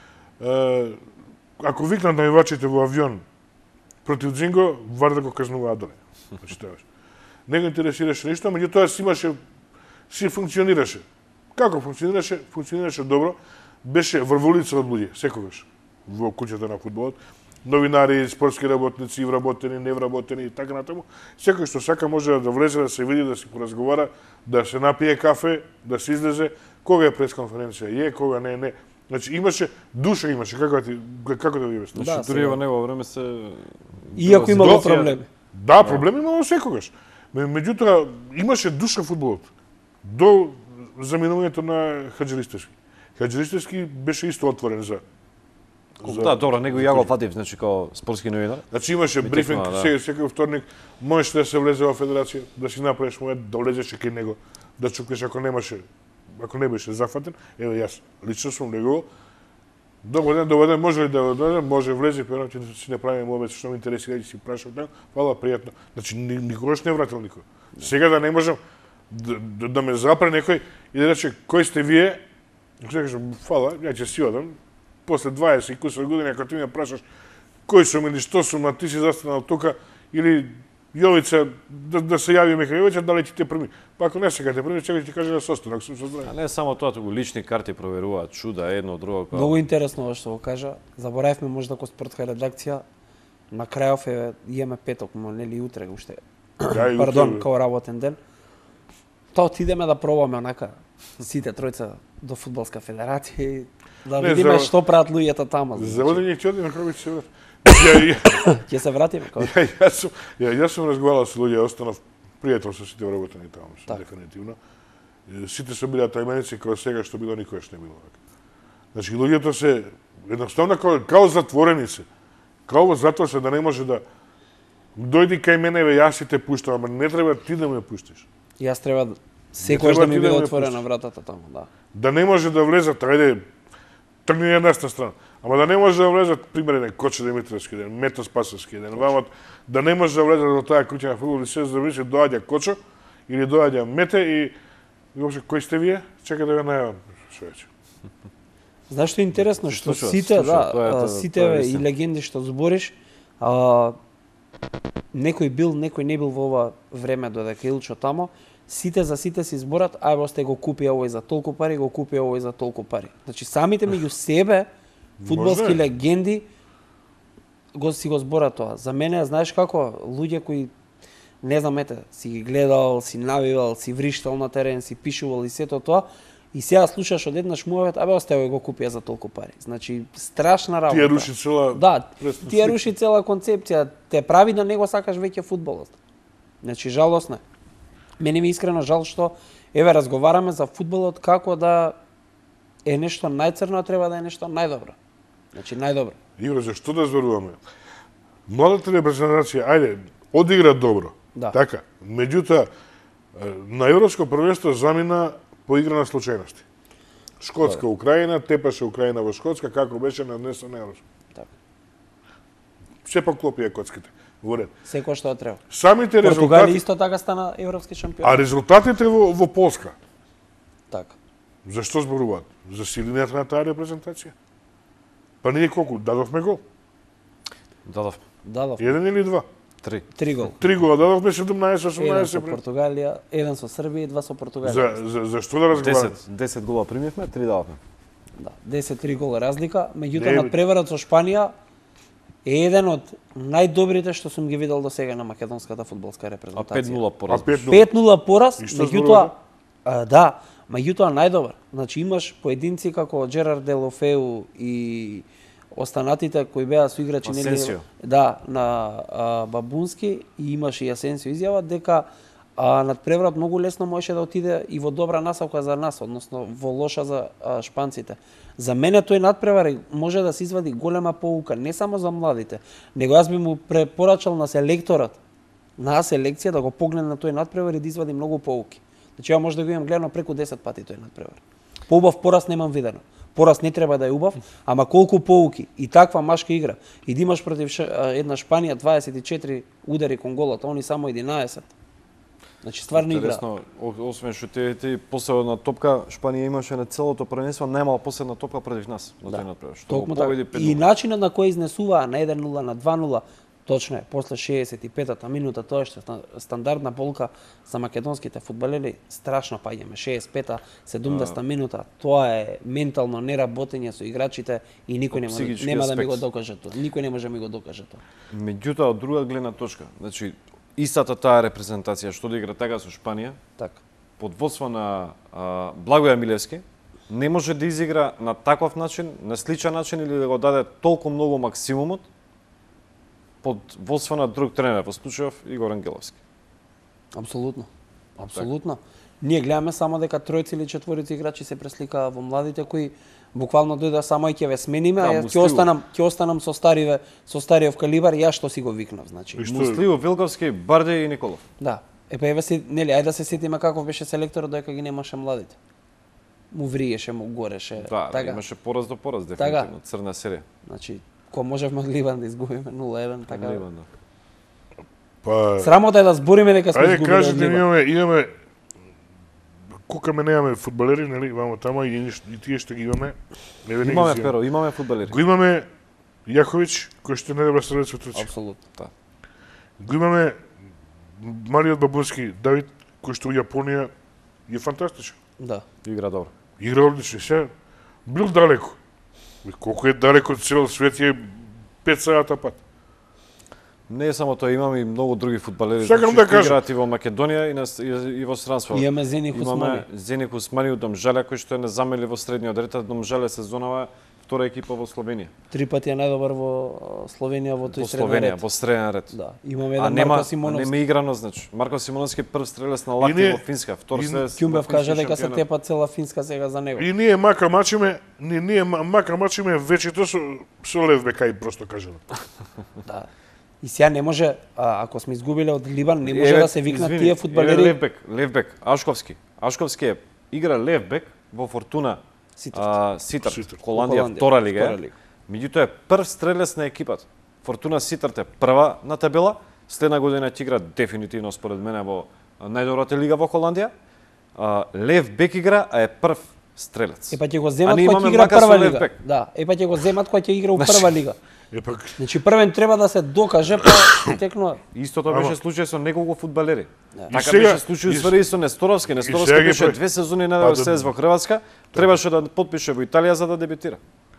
Ако викнат највачите во авион против Дзинго, Варда го казнуваа доле. Значи, тоа беше. Не го интересираше ништо, меѓутоа си функционираше. Како функционираше? Функционираше добро. Беше врволица од луѓе, секогаш, во куќата на фудбалот. Новинари, спортски работници, вработени, невработени и така натаму. Секој што сака може да влезе, да се види, да се поразговара, да се напие кафе, да се излезе, кога е пресконференција, кога не. Значи имаше душа, како да ви обяснам. Значи дури во него време се Иако имало проблеми. Да, проблеми имало секогаш. Меѓутоа имаше душа фудбалот. До заминувањето на Хаџиристовски. Хаџиристовски беше исто отворен за Да, добро, него ја го фатив, значи као спортски новинар. Значи имаше брифинг секој вторник, можеше да се влезе во федерација, да си направиш момент, да влезеш кај него, да чукнеш ако не беше зафатен. Еве јас лично сум него. Добар ден, може ли да дојдем? Може, влези, però ќе си направиме обед што ме интересира и си прашав него. Фала, пријатно. Значи никогаш не вратил никој. Сега да не можам да ме запре некој и да рече кој сте вие? Ќе кажам фала, ја ќе си одам. После 20 и кусор години, ако ти ме прашаш кој сум или што сум, а ти си застанал тука, или Јовица, да се јави Миха Јовица, дали ќе те прими. Па ако не сега те прими, ќе ти каже да се остане, ако сум со здраве. А не само тоа, туку лични карти проверуваат, чуда едно друго. Многу интересно ова што го кажа. Заборавивме можда ко спортска редакција. На крајов имаме петок, но нели утре уште. Пардон, као работен ден. Тоа отидеме да пробаме онака сите тројца до фудбалска федерација и да видиме што прават луѓето тама. За водење ќе одиме како ќе се врати. Ќе се вратиме како. Јас сум разговарал со луѓе, останав пријател со сите вработени таму, дефинитивно. Сите се биле тајменици како сега што било никогаш не било така. Значи луѓето се едноставно као затворени се. Као затвор се да не може да дојди кај мене, јас си те пуштам, ама не треба ти да ме пуштиш. Јас треба секогаш да ми биде отворена вратата таму, да. Да не може да влезат, ајде, тргни едната страна. Ама да не може да влезат, пример, Коче Димитровски ден, Мето Спасовски ден, вамат, да не може да влезат во таа куќа на фудбал и се зависи доаѓа Кочо или доаѓа Мете и кој сте вие? Чекај да ве најавам, човече. Знаеш што е интересно, што сите, сите и легенди што збориш, некој бил, некој не бил во ова време додека Илчо тамо, сите за сите си зборат, ајде сте го купи овој за толку пари, го купи овој за толку пари. Значи самите меѓу себе фудбалски легенди си го зборат тоа. За мене, знаеш како, луѓе кои не знам, си ги гледал, си навивал, си вриштал на терен, си пишувал и сето тоа, и сега слушаш одеднаш муавет, абе остави го купија за толку пари. Значи страшна работа. Тие руши цела тие руши цела концепција, те прави да не го сакаш веќе фудбалот. Значи жалосно е. Мене ми искрено жал што еве разговараме за фудбалот како да е нешто најцрно, а треба да е нешто најдобро. Значи најдобро. Игра, зашто да зборуваме? Младата репрезентација, ајде, одигра добро. Да. Така. Меѓутоа, на Европско првенство замина по игра на случајности. Шкотска, Украина, тепаше Украина во Шкотска, како беше наднесена Европско. Така. Сепак клопија коцките. Во ред. Секој што треба. Самите Португалија резултати... исто така стана европски шампион. А резултатите во Полска? Така. Зашто зборуваат? За силината на таа репрезентација? Па ние колку? Дадовме гол? Дадов. Еден или два? Три гол. 3 гола дадовме, 17-18. Еден со Португалија, еден со Србија и два со Португалија. Зашто да разговараме? 10 гола примивме, 3 дадовме. Да, 10-3 гола разлика, меѓутоа на преварот со Шпанија е еден од најдобрите што сум ги видел до сега на македонската фудбалска репрезентација. А 5-0 пораз. 5-0 пораз, меѓутоа да, меѓутоа најдобар. Значи имаш поединци како Джерар Делофеу и останатите кои беа соиграчи нели на Бабунски, и имаш и Асенсио изјава дека надпреварот многу лесно можеше да отиде и во добра насока за нас, односно во лоша за шпанците. За мене тој надпревар може да се извади голема поука, не само за младите, него јас би му препорачал на селекторот, на селекција да го погледне на тој надпревар и да извади многу поуки. Значи ја може да го имам гледано преку 10 пати тој надпревар. Поубав пораз немам видено. Пораз не треба да е убав, ама колку поуки и таква машка игра. И да имаш против една Шпанија 24 удари кон голот, а они само 11. Значи стварно игра. Интересно, освен што ти последна топка Шпанија имаше на целото првенство, немала последна топка против нас на тој надпревар. Што го победи 5-0. И начинот на кој изнесуваа на 1-0, на 2-0, точно е, после 65-та минута, тоа што стандардна болка за македонските фудбалери, страшно паѓаме, 65-та, 70-та минута, тоа е ментално неработење со играчите и никој нема да ми го докаже тоа. Никој не може да ми го докаже тоа. Меѓутоа, од друга гледна точка, значи, истата таа репрезентација што да игра така со Шпанија, така, под водство на Благоја Милевски, не може да изигра на таков начин, на сличен начин или да го даде толку многу максимумот под водство на друг тренер, во случајов Игор Ангеловски. Апсолутно. Апсолутно. Ние гледаме само дека тројци или четворици играчи се пресликаа во младите кои буквално дојдоа само и ќе ве смениме, а ќе останам со стариот калибар, јас што си го викнав, значи. Муслио, Вилковски, Бардеј и Николов. Да. Па еве се, нели, ајде да се сетиме каков беше селекторот додека ги немаше младите. Му вриеше, му гореше, да, така. Имаше пораз до пораз, дефинитивно, црна серија. Значи, ко можевме од Ливан да изгубиме 0-1, така. Ливан, да. Па срамота е да збориме дека сме изгубили од Ливан. Имаме кукаме немаме фудбалери, нели, вамо тама и тие што ги имаме. Имаме перо, имаме фудбалери. Го имаме Јаховиќ, кој што не добра средство Турција. Апсолутно. Да. Го имаме малиот бабунски Давид, кој што у Јапонија е фантастичен. Да. Игра добро. Игра одлично. Сега бил далеко. Колку е далеко од цел свет е 5 сата пат. Не е само тоа, имаме и многу други фудбалери Сакам да кажам. играат и во Македонија и во странство. Имаме Зенит Усмани. Имаме Зенит Усмани од Домжале кој што е незамели во средниот ред, Домжале сезонава втора екипа во Словенија. 3 пати е најдобар во Словенија во тој Во среден Словенија, ред. во среден ред. Да, имаме А еден нема, Марко Симоновски. нема играно, значи. Марко Симоновски прв стрелец на лакти ние- во Финска, втор и стрелец. Ќумбев на кажа фински дека се шампионат. тепа цела Финска сега за него. И ние мака мачиме вечето со Левбек, кај просто кажано. Да. И сега не може, ако сме изгубиле од Либан, не може да се викнат извини, тие фудбалери. Левбек, Ашковски. Ашковски е игра Левбек во Фортуна Ситарт. Ситарт, Ситарт. Холандија, втора лига. втора е. лига. Меѓутоа е прв стрелец на екипата. Фортуна Ситарт е прва на табела, следна година ќе игра дефинитивно според мене во најдобрата лига во Холандија. Левбек игра, а е прв стрелец. Епа ќе го А земат ние кога ќе имаме игра мака со прва лига. Левбек. Да, епа ќе го земат кога ќе игра у прва лига. Епак, Значи првен треба да се докаже, па текнува. Истото беше случај со неколку фудбалери. Така сега- беше случај свари со Несторовски. Несторовски сега ги беше прави- 2 сезони на Па, СС во Хрватска, требаше да потпише во Италија за да дебютира.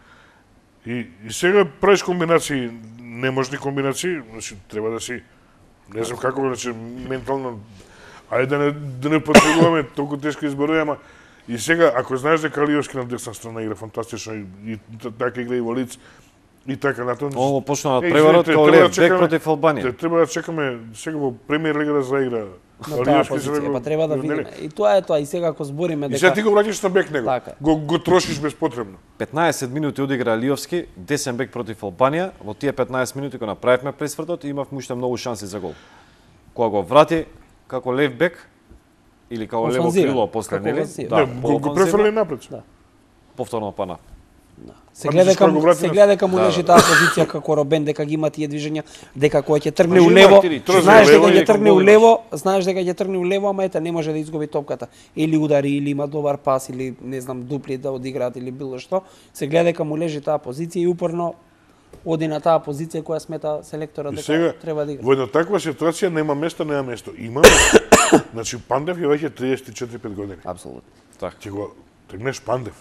и сега правиш комбинации, неможни комбинации, значи треба да си, не знам како, значи ментално, ајде да не потребуваме толку тешко избори, ама и сега, ако знаеш дека Алиевски на десна страна игра фантастично и така игра и во лиц, и така натаму. Ово почна Е, преварот извините, као треба да Лев бек чекаме- против Албанија. Треба да чекаме сега во премиер лига да заигра. На таа позиција, па треба да видиме. И тоа е тоа, и сега ако збориме И сега ти дека го враќаш на бек него. Така. Го трошиш безпотребно. 15 минути одигра Алиевски, десен бек против Албанија. Во тие 15 минути кога направивме пресвртот, имавме уште многу шанси за гол. Кога го врати како лев бек или како лево Офанзива, крило после како нели? офанзива. Да, го префрли напред. Да. Повторно пана. се Па гледа мислиш кога дека го врати се на- гледа дека му Да, лежи да. таа позиција како Робен, дека ги има тие движења, дека кога ќе тргне Значи, у има лево, три, знаеш лево дека и ќе тргне кога у го лево, знаеш дека ќе тргне у лево, ама ете не може да изгуби топката. Или удари, или има добар пас, или не знам дупли да одиграат или било што. Се гледа дека му лежи таа позиција и упорно оди на таа позиција која смета селекторот И дека сега, треба да игра. во една таква ситуација нема место, нема место. Има место. Значи, Пандев е веќе 34-5 години. Апсолутно. Така. Ќе го тргнеш Пандев.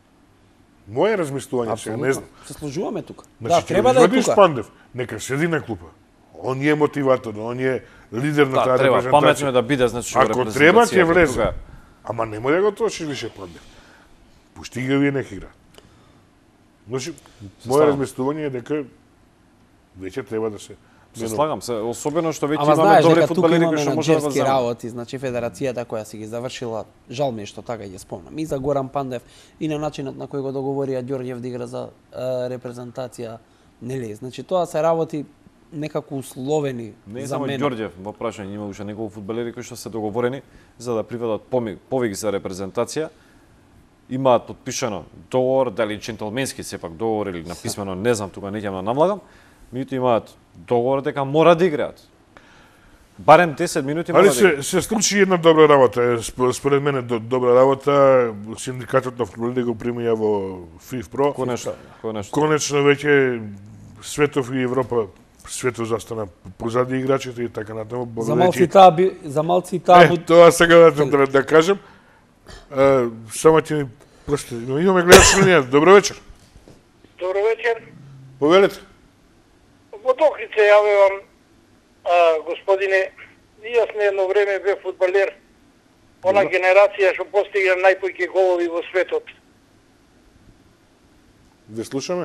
Моје размислување сега, не знам. Се служуваме тука. Значи, Да, треба да е извадиш тука. Пандев, нека седи на клупа. Он е мотиватор, он е лидер на Да, таа треба репрезентација. паметно е да биде значи во Ако треба ќе репрезентацијата, влезе. тога- Ама немој да го трошиш више Пандев. Пушти ги вие нека игра. Значи, моје ставам. размислување е дека веќе треба да се Се слагам се, особено што веќе Ама имаме знаеш добри дека тука фудбалери кои имаме што може да го менаџерски земат. работи, значи федерацијата која си ги завршила, жал ми е што така ќе спомнам. И за Горан Пандев и на начинот на кој го договорија Ѓорѓев да игра за репрезентација, нели? Значи тоа се работи некако условени Не за само мене. Ѓорѓев, во прашање има уште неколку фудбалери кои што се договорени за да приведат повик за репрезентација. Имаат потпишано договор, дали джентлменски сепак договор или написмено, не знам, тука не ќе ме навлагам. Меѓутоа имаат договор дека мора да играат. Барем 10 минути мора Али да играат. се случи една добра работа, според мене добра работа, синдикатот на фудбалерите го примија во ФИФПРО. Конечно. Конечно веќе светов и Европа светот застана позади играчите и така натаму. За малци таа за малци таа Тоа сега да кажем. Само ќе ми прости, имаме гледач на линија. Добро вечер. Добро вечер. Повелете. Во Дохрица јавувам, господине, и јас на едно време бев фудбалер. Она генерација што постигна најпојки голови во светот. Да слушаме.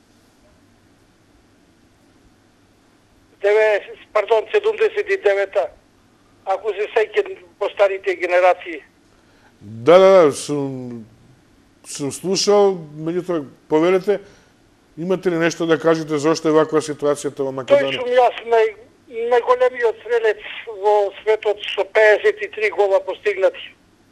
79-та. Ако се сеќам по старите генерации. Да, сум слушал, меѓутоа повелете, имате ли нешто да кажете зошто е ваква ситуацијата во Тој Македонија? сум јас најголемиот стрелец во светот со 53 гола постигнати.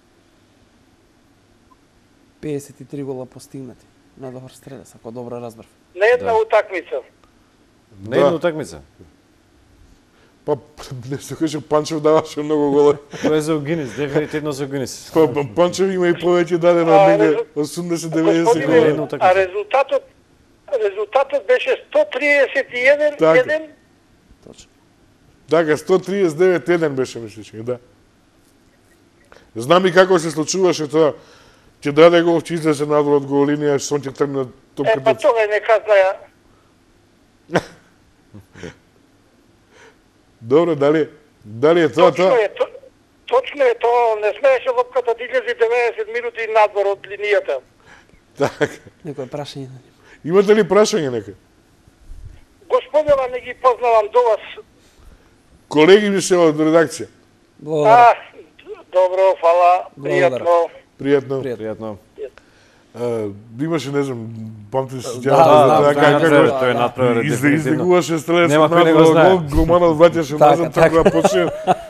53 гола постигнати. Најдобар стрелец, ако добро разбрав. На една Да. утакмица. Не една утакмица. Па, не се каже, Панчев даваше многу голови. Тоа е за Гинис, дефинитивно за Гинис. Па, Панчев има и повеќе дадено од негде 80-90 Господине, голови. Една утакмица. а резултатот беше 131 Така. 1 Точно. Така, 139-1 беше, мислиш, да. Знам и како се случуваше тоа. Ќе даде гол, ќе излезе надвор од голинија, сон ќе тргне топката. Па тога нека знаја. Добро, дали е тоа? Точно е тоа, не смееше лопката да излезе 90 минути надвор од линијата. Така. Некој прашање? Имате ли прашање некој? Господина не ги познавам до вас. Колеги ми се од редакција. Благодарам. Добро, фала, пријатно. Пријатно. Пријатно. Имаше, не знам, памти се тој е надправил дефинитивно. Издигуваше стрелец Нема кој не го надвор, знае. гол, голманот враќаше назад, така да почне.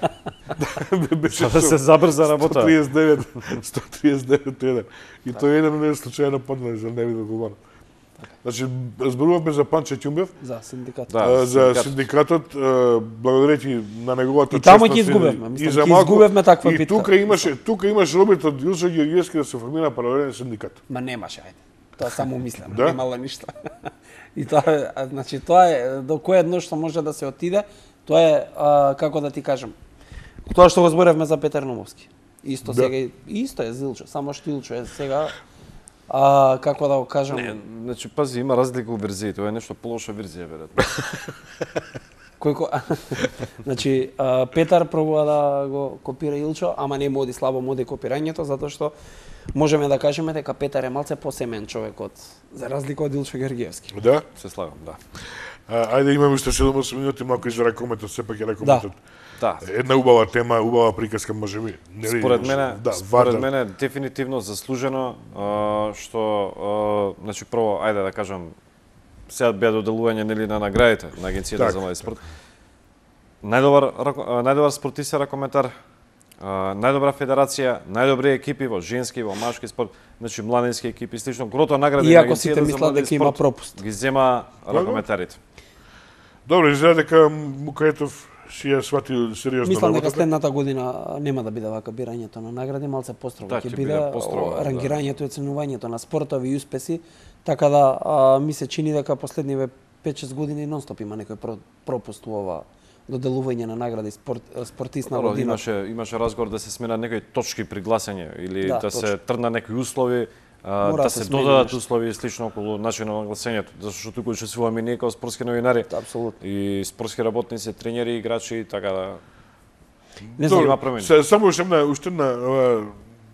Да се забрза работа. 139-1. И тој еден не е случајно паднал за не видел голманот. Значи, зборувавме за Панче Ќумбев, За синдикат. Да. за синдикатот, благодарејќи на неговата И таму честност ќе изгубевме, мислам, и за ќе малку- изгубевме таква и битка. тука имаш робит од Илчо Георгиевски да се формира паралелен синдикат. Ма немаше, ајде. Тоа само мислам, Да? немало ништо. И тоа е, значи тоа е до кое едно што може да се отиде, тоа е како да ти кажам. Тоа што го зборевме за Петар Номовски. Исто Да. сега исто е за Илчо, само што Илчо е сега како да го кажам. Не, значи пази, има разлика у верзии, тоа е нешто полоша верзија веројатно. Значи Петар пробува да го копира Илчо, ама не моди слабо моди копирањето затоа што можеме да кажеме дека Петар е малце посемен човек од за разлика од Илчо Георгиевски. Да? Се слагам, да. Ајде имаме уште 7 минути, малку и за ракометот, сепак е ракометот. Да. Една убава тема, убава приказка можеби. Нели? Според мене дефинитивно заслужено што значи прво ајде да кажам сега беа доделување нели на наградите на Агенцијата за млади спорт. Најдобар спортист ракометар, најдобра федерација, најдобри екипи во женски и во машки спорт, значи младински екипи, слично грото награди на Иако сите Агенцијата за мислат млади дека има спорт пропуст. ги зема ракометарите. Добро, изгледа дека Мукаетов си ја сватил сериозно Мислам дека работата. следната година нема да биде вака бирањето на награди, малце построго Да, ќе ќе биде биде построго, да. рангирањето и оценувањето на спортови и успеси, така да ми се чини дека последниве 5-6 години нонстоп има некој пропуст у ова доделување на награди спортист на година. Имаше разговор да се смена некои точки при гласање или Да, да се точно. тргна некои услови, Мора да се се смени додадат нешто. услови и слично околу начинот на гласањето, зашто туку учествуваме ние како спортски новинари Апсолутно. и спортски работници, тренери, играчи, така да Не знам, има промени. Само уште една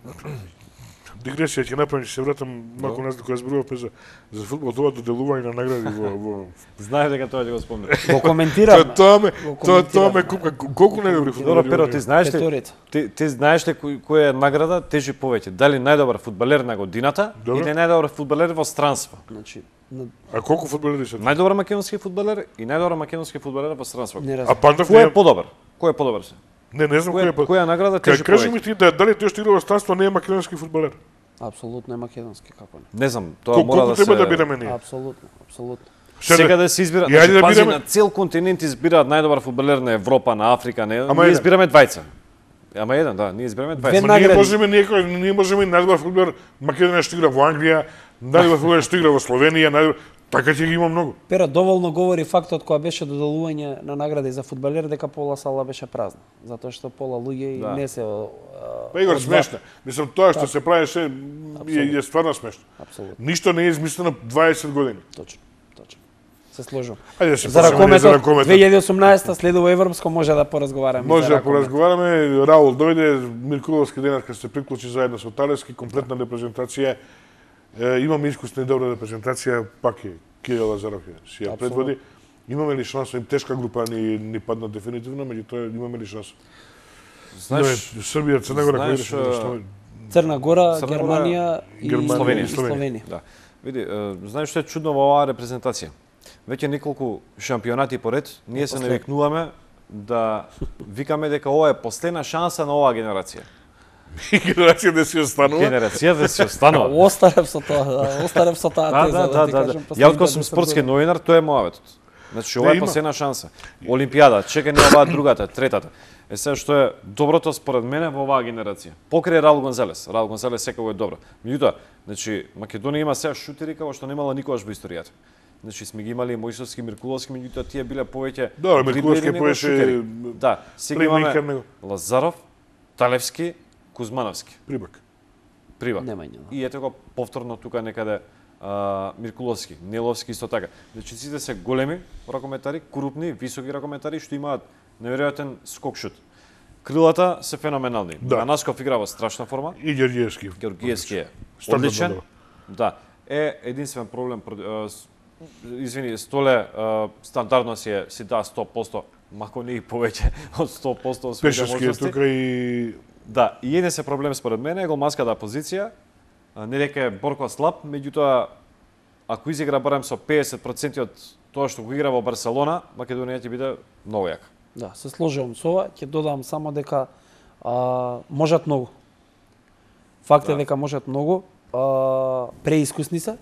дигресија ќе направам, ќе се вратам малку назад кога зборувавме за фудбал, тоа доделување на награди во Знаев дека тоа ќе го спомнам. го коментираме. тоа ме купка колку најдобри Добро, фудбалери. Перо, ти знаеш ли? Петорица. Ти знаеш ли која е награда тежи повеќе? Дали најдобар фудбалер на годината Добро. или најдобар фудбалер во странство? Значи, А колку фудбалери се? Најдобар македонски фудбалер и најдобар македонски фудбалер во странство. не А разбирам. Пандов Кој не е подобар? Кој е подобар се? Не знам кој е. Која награда тежи Кажи повеќе? ми ти дали тој што игра во странство не е македонски фудбалер? Апсолутно е македонски, како не. Не знам, тоа мора Колку да се треба да бидеме ние? Апсолутно. Сега да се избира, И ајде значи да пази бидеме- на цел континент избираат најдобар фудбалер на Европа, на Африка, не. Ама Ние еден. избираме двајца. Ама еден, да, ние избираме Две двајца. Ние награди. можеме најдобар фудбалер Македонија што игра во Англија, најдобар фудбалер што игра во Словенија, така ќе ги има многу. Пера доволно говори фактот кога беше доделување на награди за фудбалер дека пола сала беше празна, затоа што пола луѓе и Да. не се Па Игор смешно. Мислам тоа што се прави се е стварно смешно. Апсолутно, Ништо не е измислено 20 години. точно. Се сложувам. Ајде да се За посватиме ракометот ракометот. 2018 следува европско, може да поразговараме. Може за да ракомет. поразговараме. Раул дојде, Миркуловски денес кога се приклучи заедно со Талески, комплетна репрезентација. Имаме искусна и добра репрезентација, пак е Кирил Лазаров си ја предводи. Имаме ли шанса? Им тешка група ни падна дефинитивно, меѓутоа имаме ли шанса? Знаеш, Србија, Црна Гора, кој знаеш, беше? Црна Гора, Црна Гора, Германија и Германија и и Словенија. Да. Види, знаеш што е чудно во оваа репрезентација? Веќе неколку шампионати поред, ние се навикнуваме да викаме дека ова е последна шанса на оваа генерација. Генерација да си останува. Генерација да си останува. Остарев со тоа, остарев со таа теза, Да. ти кажам. Ја откако сум спортски новинар, тоа е мојаветот. Значи ова Не, е има. последна шанса. Олимпијада, чека ни оваа другата, третата. Е сега што е доброто според мене во оваа генерација. Покрај Раул Гонзалес. Раул Гонзалес секако е добро. Меѓутоа, значи Македонија има сега шутери како што немала никогаш во историјата. Значи сме ги имали Мојсовски, Миркуловски, меѓутоа тие биле повеќе Да, Миркуловски дриблери него повеќе шутери. Да, сега плеймейкер имаме него. Лазаров, Талевски, Кузмановски. Прибак. Прива. Немање. И ете го повторно тука некаде Миркуловски, Неловски исто така. Значи сите се големи ракометари, крупни, високи ракометари што имаат неверојатен скокшут. Крилата се феноменални. Да. Манасков игра во страшна форма. И Георгиевски. Георгиевски е Стандартно одличен. добро. Да. Единствен проблем извини, Столе стандардно си даа 100%, мако не и повеќе од 100% од своите Пешевски е можности. тука и Да, и еден се проблем според мене е голманската позиција. Не дека е Борко слаб, меѓутоа ако изигра барем со 50% од тоа што го игра во Барселона, Македонија ќе биде многу јака. Да, се сложувам со ова, ќе додам само дека можат многу. Факт е дека можат многу, преискусни се,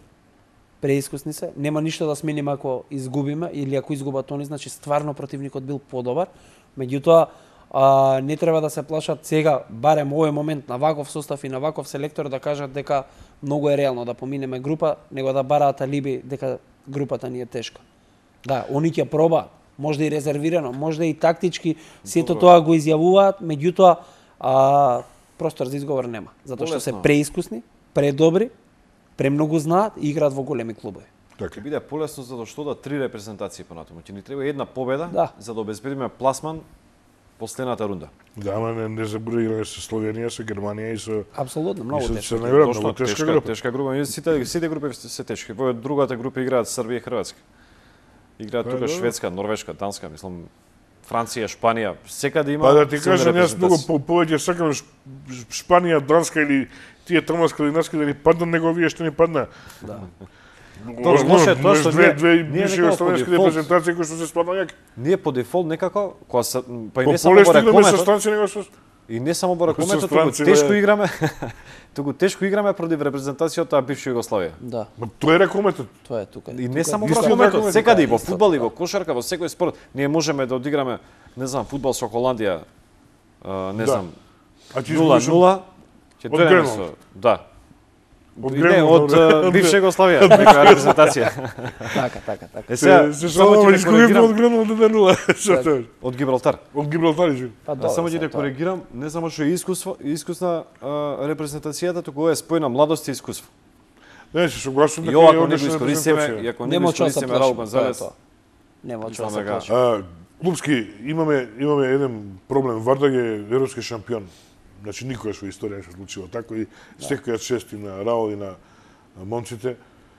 нема ништо да смениме ако изгубиме или ако изгубат они, значи стварно противникот бил подобар. Меѓутоа не треба да се плашат сега, барем овој момент на ваков состав и на ваков селектор да кажат дека многу е реално да поминеме група, него да бараат алиби дека групата ни е тешка. Да, они ќе пробаат, можда и резервирано, можда и тактички, сето тоа го изјавуваат, меѓутоа простор за изговор нема, затоа што се Полесно. преискусни, предобри, премногу знаат и играат во големи клубови. Ќе биде полесно затоа што да 3 репрезентации понатаму. Ќе ни треба една победа Да. за да обезбедиме пласман последната рунда. да, ама не заборави играме со Словенија, со Германија и со Апсолутно, многу и со тешко. Црна Гора, многу тешка група. Тешка група. Сите групи се тешки. Во другата група играат Србија и Хрватска. Играат Па, тука добро. Шведска, Норвешка, Данска, мислам Франција, Шпанија, секаде има. Па да ти силни кажам, јас многу репрезентации. повеќе сакам Шпанија, Данска или тие тама скандинавски да ни паднат него овие што ни падна. Да. Тоа лошо е тоа што две ние бивши некако југословенски по дефолт. репрезентации кои што се стварно јаки. Ние по дефолт некако, кога се, па и По не само поле во стигнаме со рекометот, странци него со и не само во рекометот, Со туку странци, тешко бе. играме. Туку тешко играме против репрезентацијата бивша Југославија. Да, Ма тоа е рекометот. тоа е тука. И не само во исто рекометот, рекометот, секаде и да, во исто, фудбал и да. во кошарка, во секој спорт, ние можеме да одиграме, не знам, фудбал со Холандија, не Да. знам, А ти 0-0, ќе Од дојдеме Гренланд. со... Да. Од Не, Гренланд, од добре. бивша Југославија, некоја репрезентација. Така. Е сега, се само само ќе те изгубивме од коригирам Гренланд 1-0. Што тоа? од Гибралтар. Од Гибралтар извини. Па Да, само ќе сега те тоа. коригирам, не само што е искусна репрезентацијата, туку ова е спој на младост и искуство. Не, се согласувам И дека ова е ако не го одлична искористиме, репрезентација. и ако не Нема го од чого се искористиме Раул плашиме, тоа е Гонзалес, тоа. Нема од мислам чого се дека- плашиме. Клубски имаме еден проблем. Вардаг е европски шампион. Значи никогаш во историја не се случило така и секојаш чест и на Раул и на момците.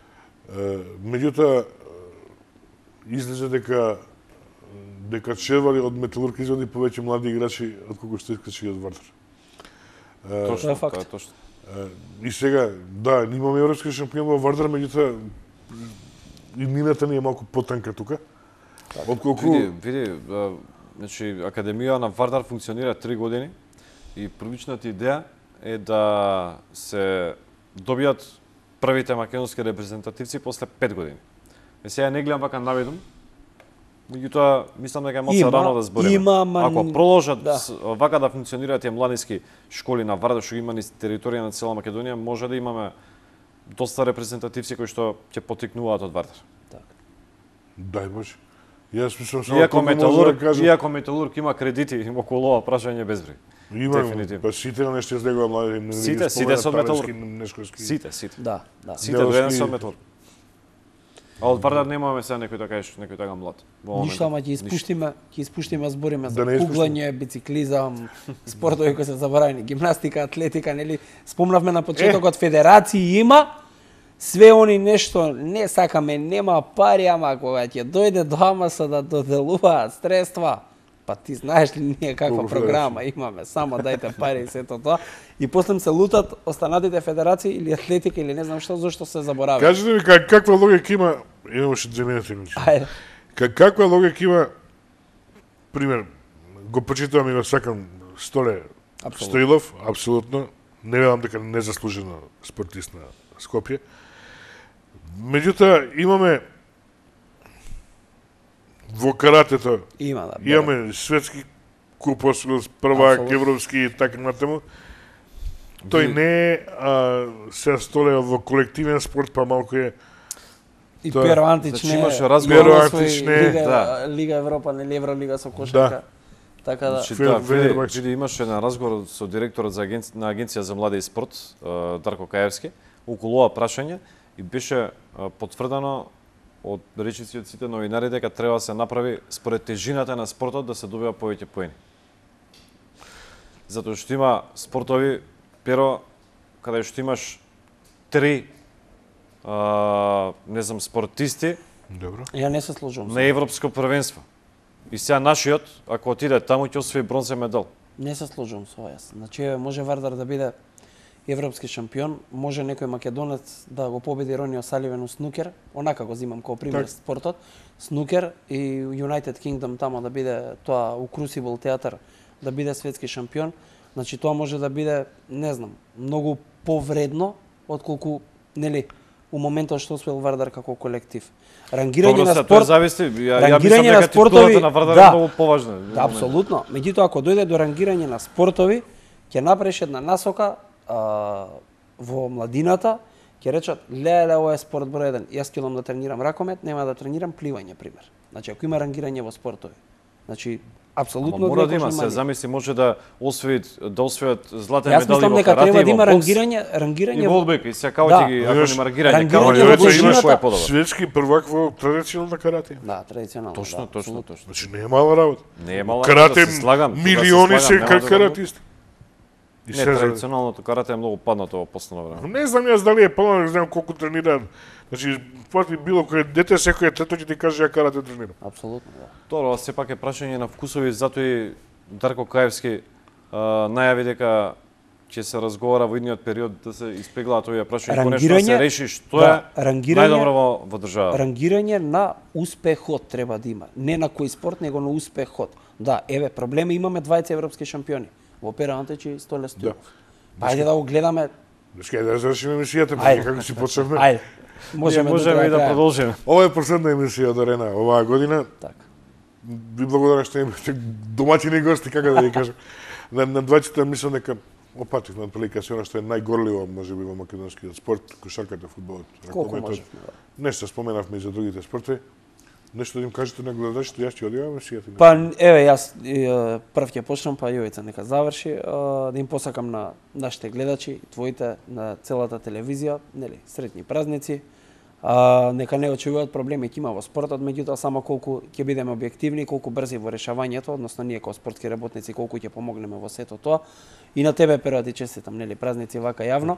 Меѓутоа излезе дека Чевали од Металург извади повеќе млади играчи отколку што искачи од Вардар. Точно, Тоа е факт. тоа е точно. И сега, да, имаме европски шампион во Вардар, меѓутоа и мината ни е малку потанка тука. Отколку Види, значи академија на Вардар функционира 3 години и првичната идеја е да се добијат првите македонски репрезентативци после 5 години. Сега не гледам вака наведум, меѓутоа мислам дека е малку Има, рано да збориме. има, ама Ако продолжат да. вака да функционираат тие младински школи на Вардар што ги има низ територија на цела Македонија, може да имаме доста репрезентативци кои што ќе потикнуваат од Вардар. дај Боже. Јас мислам само Иако толку може Металург, да кажам. иако Металург има кредити околу ова прашање безбри. Има, дефинитивно. па сите нешто излегува млади. не Сите, ги сите спомена, со Талевски, Металург. Нешковски. Сите. Да. Сите Деловски- до еден со Металург. А од Вардар немаме сега некој така млад. во моментот. Ништо, ама ќе испуштиме, збориме за Да не испуштиме. куглање, бициклизам, спортови кои се заборавени, гимнастика, атлетика, нели? Спомнавме на почетокот федерации има, све они нешто не сакаме, нема пари, ама кога ќе дојде до АМС да доделуваат средства, па ти знаеш ли ние каква Колку програма имаме, само дајте пари и сето тоа. И после се лутат останатите федерации или атлетика или не знам што, зашто се заборави. Кажете ми каква логика има, имаше 2 минути. Ајде. Каква логика има, пример, го почитувам и го сакам Столе Апсолутно. Стоилов, апсолутно, не велам дека незаслужено спортист на Скопје. Меѓутоа, имаме во каратето, Има, да. имаме светски куп, првак, Апсолутно. европски и така натаму. Тој не е се Столе во колективен спорт, па малку е И Тоа- Перо Антич Значи не имаше разговор. Перо освои Антич не, Лига, да. Лига Европа, нели Евролига со кошарка. Така да. Значи, Федор види имаше еден разговор со директорот на Агенција за млади и спорт, Дарко Каевски, околу ова прашање и беше потврдено од речици од сите новинари дека треба да се направи според тежината на спортот да се добива повеќе поени. Затоа што има спортови, Перо, каде што имаш 3 не знам, спортисти Добро. Ја не се сложувам. на европско првенство. И сега нашиот, ако отиде таму, ќе освои бронзен медал. Не се сложувам со ова јас. Значи може Вардар да биде европски шампион, може некој македонец да го победи Ронио Саливен у снукер, онака го зимам како пример Так. спортот, снукер и United Kingdom тамо да биде тоа у Crucible театар да биде светски шампион. Значи тоа може да биде, не знам, многу повредно отколку нели у моментот што успел Вардар како колектив. Рангирање Добро, на тоа спорт, зависи. Ја рангирање мислам на дека спортови, титулата на Вардар да. е многу поважна. Да, апсолутно. Меѓутоа, ако дојде до рангирање на спортови, ќе направиш една насока во младината, ќе речат, леле, ова е спорт број 1. Јас ќе идам да тренирам ракомет, нема да тренирам пливање, пример. Значи, ако има рангирање во спортови. Значи, апсолутно Ама мора да некој има, внимание. се замисли, може да освојат златен Јас медали мислам во дека карате треба и да има во бокс. рангирање И во одбојка, и сега како Да. ќе ги, ако Знаеш, нема рангирање, рангирање како во ќе го дужината- кој е подобар. Светски првак во традиционална карате. Да, традиционално. Точно, да, точно, апсолутно. точно. Значи не е мала работа. Не е мала Карате да се слагам. кога милиони се слагам, нема да каратисти. И Не, се за- традиционалното карате е многу паднато во последно време. Не знам јас дали е плано, не знам колку тренираат. Значи, пати било кој дете, секој трето ќе ти каже ја карате тренирам. Апсолутно, да. Добро, сепак е прашање на вкусови, затоа и Дарко Каевски најави дека ќе се разговара во идниот период да се испеглаат овие прашања, конечно да се реши што да, е рангирање- најдобро во државата. Рангирање на успехот треба да има. Не на кој спорт, него на успехот. Да, еве, проблеми имаме 20 европски шампиони. Во Перо Антич и Столе Стојанов. Па ајде да го гледаме. Значи, да завршиме емисијата, Ајде. како си почнавме. Ајде. Можеме до и да крај. продолжиме. Ова е последна емисија од Арена оваа година. Така. Ви благодарам што имате домаќини гости, како да ви кажам. На двајците мислам дека опативме прилика се она што е најгорливо можеби во македонскиот спорт, кошарката, фудбалот, Колку ракометот. можевме, да. Нешто споменавме и за другите спортови. Нешто да им кажете на гледачите, јас ќе одивам емисијата. Па еве јас прв ќе почнам, па Јовица нека заврши, да им посакам на нашите гледачи, твоите, на целата телевизија, нели, среќни празници. Нека не очекуваат проблеми ќе има во спортот, меѓутоа само колку ќе бидеме објективни, колку брзи во решавањето, односно ние како спортски работници колку ќе помогнеме во сето тоа. И на тебе Перо ти честитам, нели, празници вака јавно.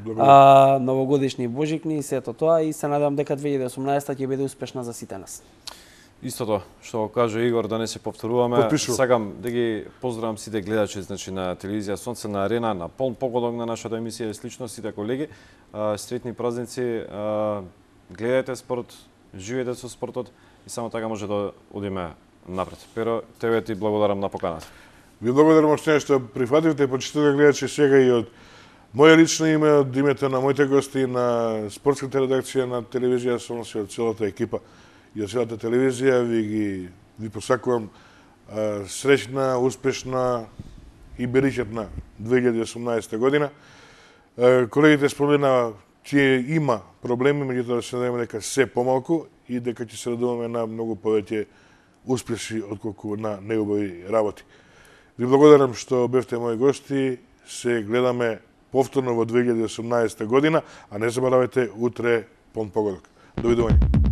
Новогодишни божикни и сето тоа и се надевам дека 2018 ќе биде успешна за сите нас. Истото што го кажа Игор, да не се повторуваме, Потпишувам. сакам да ги поздравам сите гледачи, значи на телевизија Сонце, на Арена, на полн погодок на нашата емисија и слично сите колеги. Сретни празници, гледајте спорт, живеете со спортот и само така може да одиме напред. Перо, тебе ти благодарам на поканата. Ви благодарам уште што прифативте, почитувате гледачи сега и од моје лично име, од името на моите гости, на спортската редакција на телевизија Сонце, од целата екипа и од целата телевизија, ви посакувам среќна, успешна и беричетна 2018 година. Колегите спомена ќе има проблеми, меѓутоа се надеваме дека се помалку и дека ќе се радуваме на многу повеќе успеси отколку на неубави работи. Ви благодарам што бевте мои гости. Се гледаме повторно во 2018 година, а не заборавајте утре полн погодок. Довидување.